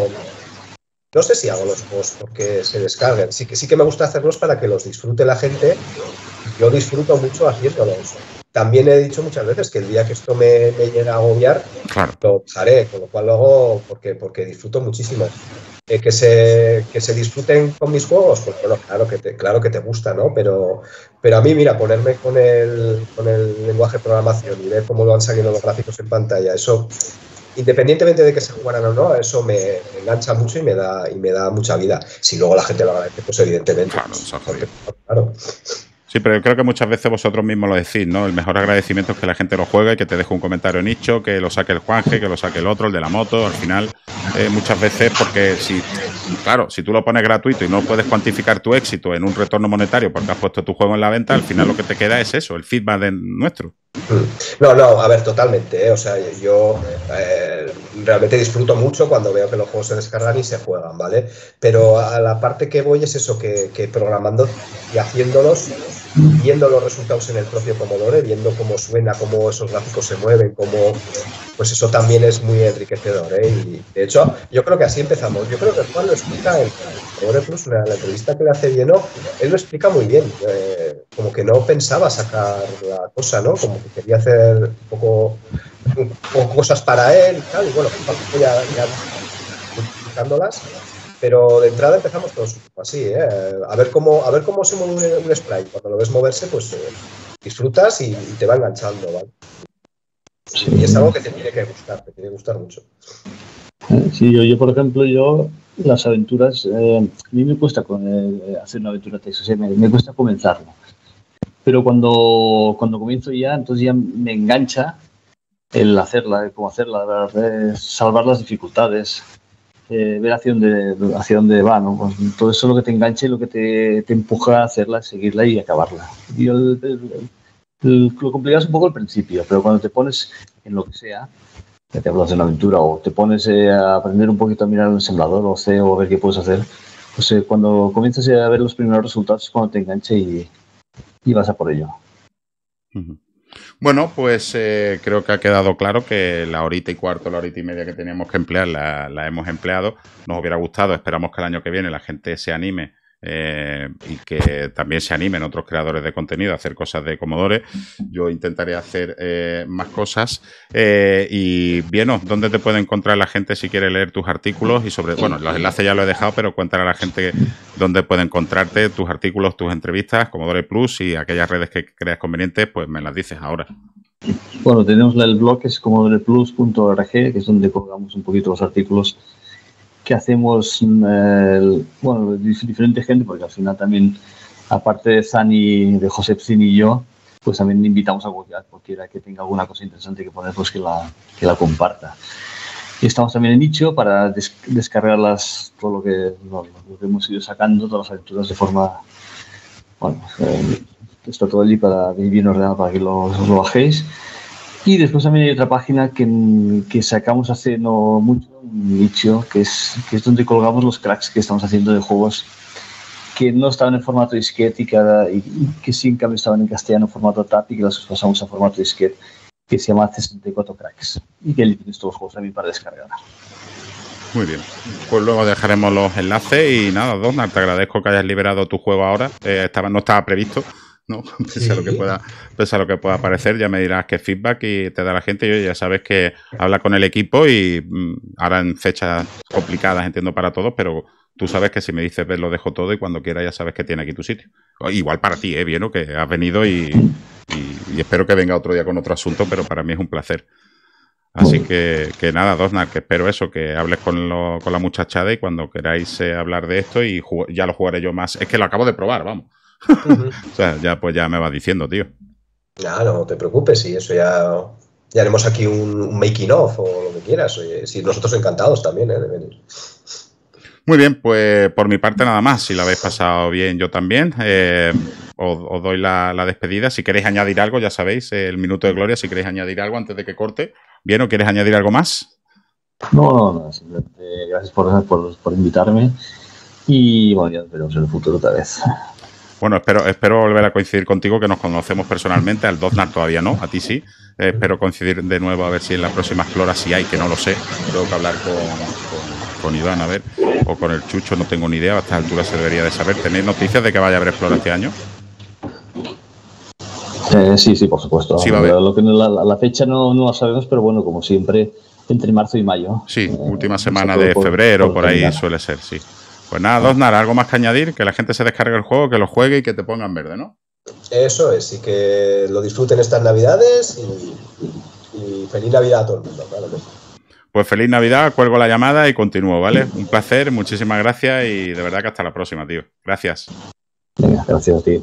no sé si hago los posts porque se descarguen. Sí que, sí que me gusta hacerlos para que los disfrute la gente. Yo disfruto mucho haciéndolos. También he dicho muchas veces que el día que esto me, me llegue a agobiar, claro, lo haré, con lo cual lo hago porque, porque disfruto muchísimo. Eh, que, se, que se disfruten con mis juegos, pues bueno, claro que te, claro que te gusta, ¿no? Pero, pero a mí, mira, ponerme con el, con el lenguaje de programación y ver cómo lo han salido los gráficos en pantalla, eso, independientemente de que se jugaran o no, eso me, me engancha mucho y me da y me da mucha vida. Si luego la gente lo agradece, pues evidentemente. Claro, pues, porque, claro. Sí, pero yo creo que muchas veces vosotros mismos lo decís, ¿no? El mejor agradecimiento es que la gente lo juegue y que te deje un comentario nicho, que lo saque el Juanje, que lo saque el otro, el de la moto. Al final, eh, muchas veces, porque si, claro, si tú lo pones gratuito y no puedes cuantificar tu éxito en un retorno monetario porque has puesto tu juego en la venta, al final lo que te queda es eso, el feedback de nuestro. No, no, a ver, totalmente, ¿eh? O sea, yo eh, realmente disfruto mucho cuando veo que los juegos se descargan y se juegan, ¿vale? Pero a la parte que voy es eso, que, que programando y haciéndolos, viendo los resultados en el propio Commodore, viendo cómo suena, cómo esos gráficos se mueven, cómo... Pues eso también es muy enriquecedor, ¿eh? Y de hecho, yo creo que así empezamos. Yo creo que Juan lo explica en Commodore Plus, en la entrevista que le hace Vieno, él lo explica muy bien. Eh, como que no pensaba sacar la cosa, ¿no? Como que quería hacer un poco, un poco cosas para él y tal. Y bueno, pues ya, ya multiplicándolas. Pero de entrada empezamos todos así, ¿eh? A ver cómo, a ver cómo se mueve un, un sprite. Cuando lo ves moverse, pues eh, disfrutas y, y te va enganchando, ¿vale? Sí, y es algo que te tiene que gustar, te tiene que gustar mucho. Sí, yo, yo por ejemplo, yo las aventuras, eh, a mí me cuesta con, eh, hacer una aventura texto, o sea, me, me cuesta comenzarlo. Pero cuando, cuando comienzo ya, entonces ya me engancha el hacerla, cómo hacerla, eh, salvar las dificultades, eh, ver hacia dónde, hacia dónde va, ¿no? Pues todo eso es lo que te engancha y lo que te, te empuja a hacerla, seguirla y acabarla. Y el, el, Lo complicado es un poco al principio, pero cuando te pones en lo que sea, ya te hablas de una aventura o te pones eh, a aprender un poquito a mirar un ensamblador o C o a ver qué puedes hacer, pues eh, cuando comienzas a ver los primeros resultados es cuando te enganche y, y vas a por ello. Uh-huh. Bueno, pues eh, creo que ha quedado claro que la horita y cuarto, la horita y media que teníamos que emplear la, la hemos empleado. Nos hubiera gustado, esperamos que el año que viene la gente se anime eh, y que también se animen otros creadores de contenido a hacer cosas de Commodore. Yo intentaré hacer eh, más cosas. Eh, y bien, ¿dónde te puede encontrar la gente si quiere leer tus artículos? Y sobre, bueno, los enlaces ya los he dejado, pero cuéntale a la gente dónde puede encontrarte tus artículos, tus entrevistas, Commodore Plus y aquellas redes que creas convenientes, pues me las dices ahora. Bueno, tenemos el blog que es commodore plus punto org, que es donde colgamos un poquito los artículos que hacemos, eh, bueno, diferente gente, porque al final también, aparte de Zani, de Josep Zini y yo, pues también invitamos a cualquiera, cualquiera que tenga alguna cosa interesante que poner, pues que la, que la comparta. Y estamos también en Nicho para des descargar las, todo lo que, lo, lo que hemos ido sacando, todas las aventuras de forma, bueno, eh, está todo allí para bien ordenado para que lo, lo bajéis. Y después también hay otra página que, que sacamos hace no mucho, un nicho, que es, que es donde colgamos los cracks que estamos haciendo de juegos que no estaban en formato disquete y, cada, y, y que sí, en cambio, estaban en castellano en formato T A P y que los pasamos a formato disquete, que se llama sesenta y cuatro cracks. Y que tienes todos los juegos también para descargar. Muy bien. Pues luego dejaremos los enlaces y nada, Dosnar, te agradezco que hayas liberado tu juego ahora. Eh, estaba, no estaba previsto. No, pese sí. a lo que pueda, pese a lo que pueda parecer, ya me dirás qué feedback y te da la gente. Y ya sabes que habla con el equipo y mm, ahora en fechas complicadas, entiendo para todos, pero tú sabes que si me dices ves lo dejo todo y cuando quiera ya sabes que tiene aquí tu sitio. Igual para ti, ¿eh? Bien, ¿no? Que has venido y, y, y espero que venga otro día con otro asunto, pero para mí es un placer. Así que, que nada, Dosnar, que espero eso, que hables con, lo, con la muchachada y cuando queráis eh, hablar de esto y ya lo jugaré yo más. Es que lo acabo de probar, vamos. Uh-huh. O sea, ya pues ya me vas diciendo, tío. No, no te preocupes, y eso ya, ya haremos aquí un, un making of o lo que quieras. Oye, si nosotros encantados también, ¿eh? De venir. Muy bien, pues por mi parte nada más. Si lo habéis pasado bien, yo también. Eh, os, os doy la, la despedida. Si queréis añadir algo, ya sabéis, el minuto de gloria, si queréis añadir algo antes de que corte. ¿Bien o quieres añadir algo más? No, no, no. Simplemente gracias por, por, por invitarme y bueno, ya nos veremos en el futuro otra vez. Bueno, espero, espero volver a coincidir contigo, que nos conocemos personalmente. Al Dosnar todavía no, a ti sí. Eh, espero coincidir de nuevo a ver si en las próximas floras sí hay, que no lo sé. Tengo que hablar con, con, con Iván, a ver, o con el Chucho, no tengo ni idea. A estas alturas se debería de saber. ¿Tenéis noticias de que vaya a haber flora este año? Eh, sí, sí, por supuesto. Sí, va a haber. Lo que no, la, la fecha no, no la sabemos, pero bueno, como siempre, entre marzo y mayo. Sí, eh, última semana de febrero, por, por, por ahí terminar. Suele ser, sí. Pues nada, Dosnar, algo más que añadir, que la gente se descargue el juego, que lo juegue y que te pongan verde, ¿no? Eso es, y que lo disfruten estas navidades y, y feliz Navidad a todo el mundo, claro que sí. Pues feliz Navidad, cuelgo la llamada y continúo, ¿vale? Un placer, muchísimas gracias y de verdad que hasta la próxima, tío. Gracias. Venga, gracias a ti.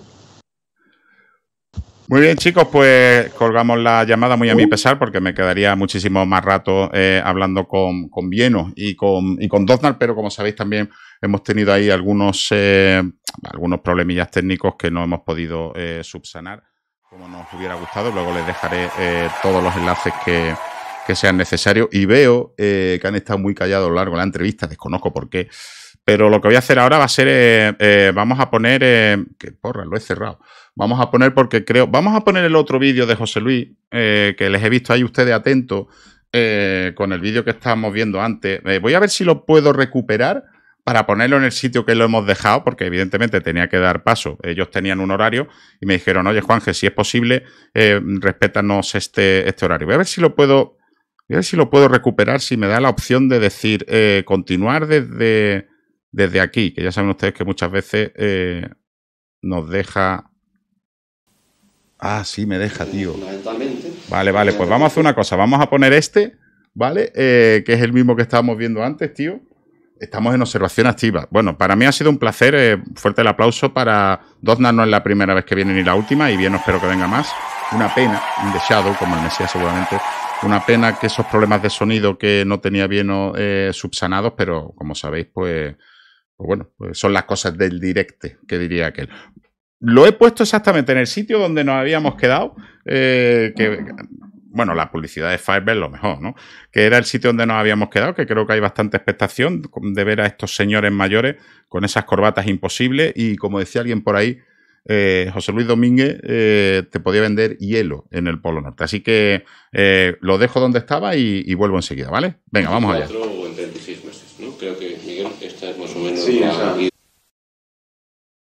Muy bien, chicos, pues colgamos la llamada muy a mi pesar porque me quedaría muchísimo más rato eh, hablando con, con Vieno y con, y con Dosnar, pero como sabéis también hemos tenido ahí algunos, eh, algunos problemillas técnicos que no hemos podido eh, subsanar como nos hubiera gustado. Luego les dejaré eh, todos los enlaces que, que sean necesarios y veo eh, que han estado muy callados a lo largo de la entrevista, desconozco por qué. Pero lo que voy a hacer ahora va a ser, eh, eh, vamos a poner, eh, que porra, lo he cerrado. Vamos a poner porque creo, vamos a poner el otro vídeo de José Luis, eh, que les he visto ahí ustedes atentos, eh, con el vídeo que estábamos viendo antes. Eh, voy a ver si lo puedo recuperar para ponerlo en el sitio que lo hemos dejado, porque evidentemente tenía que dar paso. Ellos tenían un horario y me dijeron, oye, Juanje, si es posible, eh, respétanos este, este horario. Voy a ver si lo puedo, voy a ver si lo puedo recuperar, si me da la opción de decir, eh, continuar desde... Desde aquí, que ya saben ustedes que muchas veces eh, nos deja... Ah, sí, me deja, tío. Vale, vale, pues vamos a hacer una cosa. Vamos a poner este, ¿vale? Eh, que es el mismo que estábamos viendo antes, tío. Estamos en observación activa. Bueno, para mí ha sido un placer. Eh, fuerte el aplauso para Dosnar. No es la primera vez que viene ni la última. Y bien, espero que venga más. Una pena, un The Shadow, como el Mesías seguramente. Una pena que esos problemas de sonido que no tenía bien eh, subsanados, pero como sabéis, pues... Pues bueno, pues son las cosas del directe, que diría aquel. lo he puesto exactamente en el sitio donde nos habíamos quedado, eh, que... Bueno, la publicidad de Fiverr es lo mejor, ¿no? Que era el sitio donde nos habíamos quedado, que creo que hay bastante expectación de ver a estos señores mayores con esas corbatas imposibles y, como decía alguien por ahí, eh, José Luis Domínguez eh, te podía vender hielo en el Polo Norte. Así que eh, lo dejo donde estaba y, y vuelvo enseguida, ¿vale? Venga, vamos allá. O en treinta y seis meses, ¿no? Creo que, Miguel, esta es más o menos sí, la... o sea,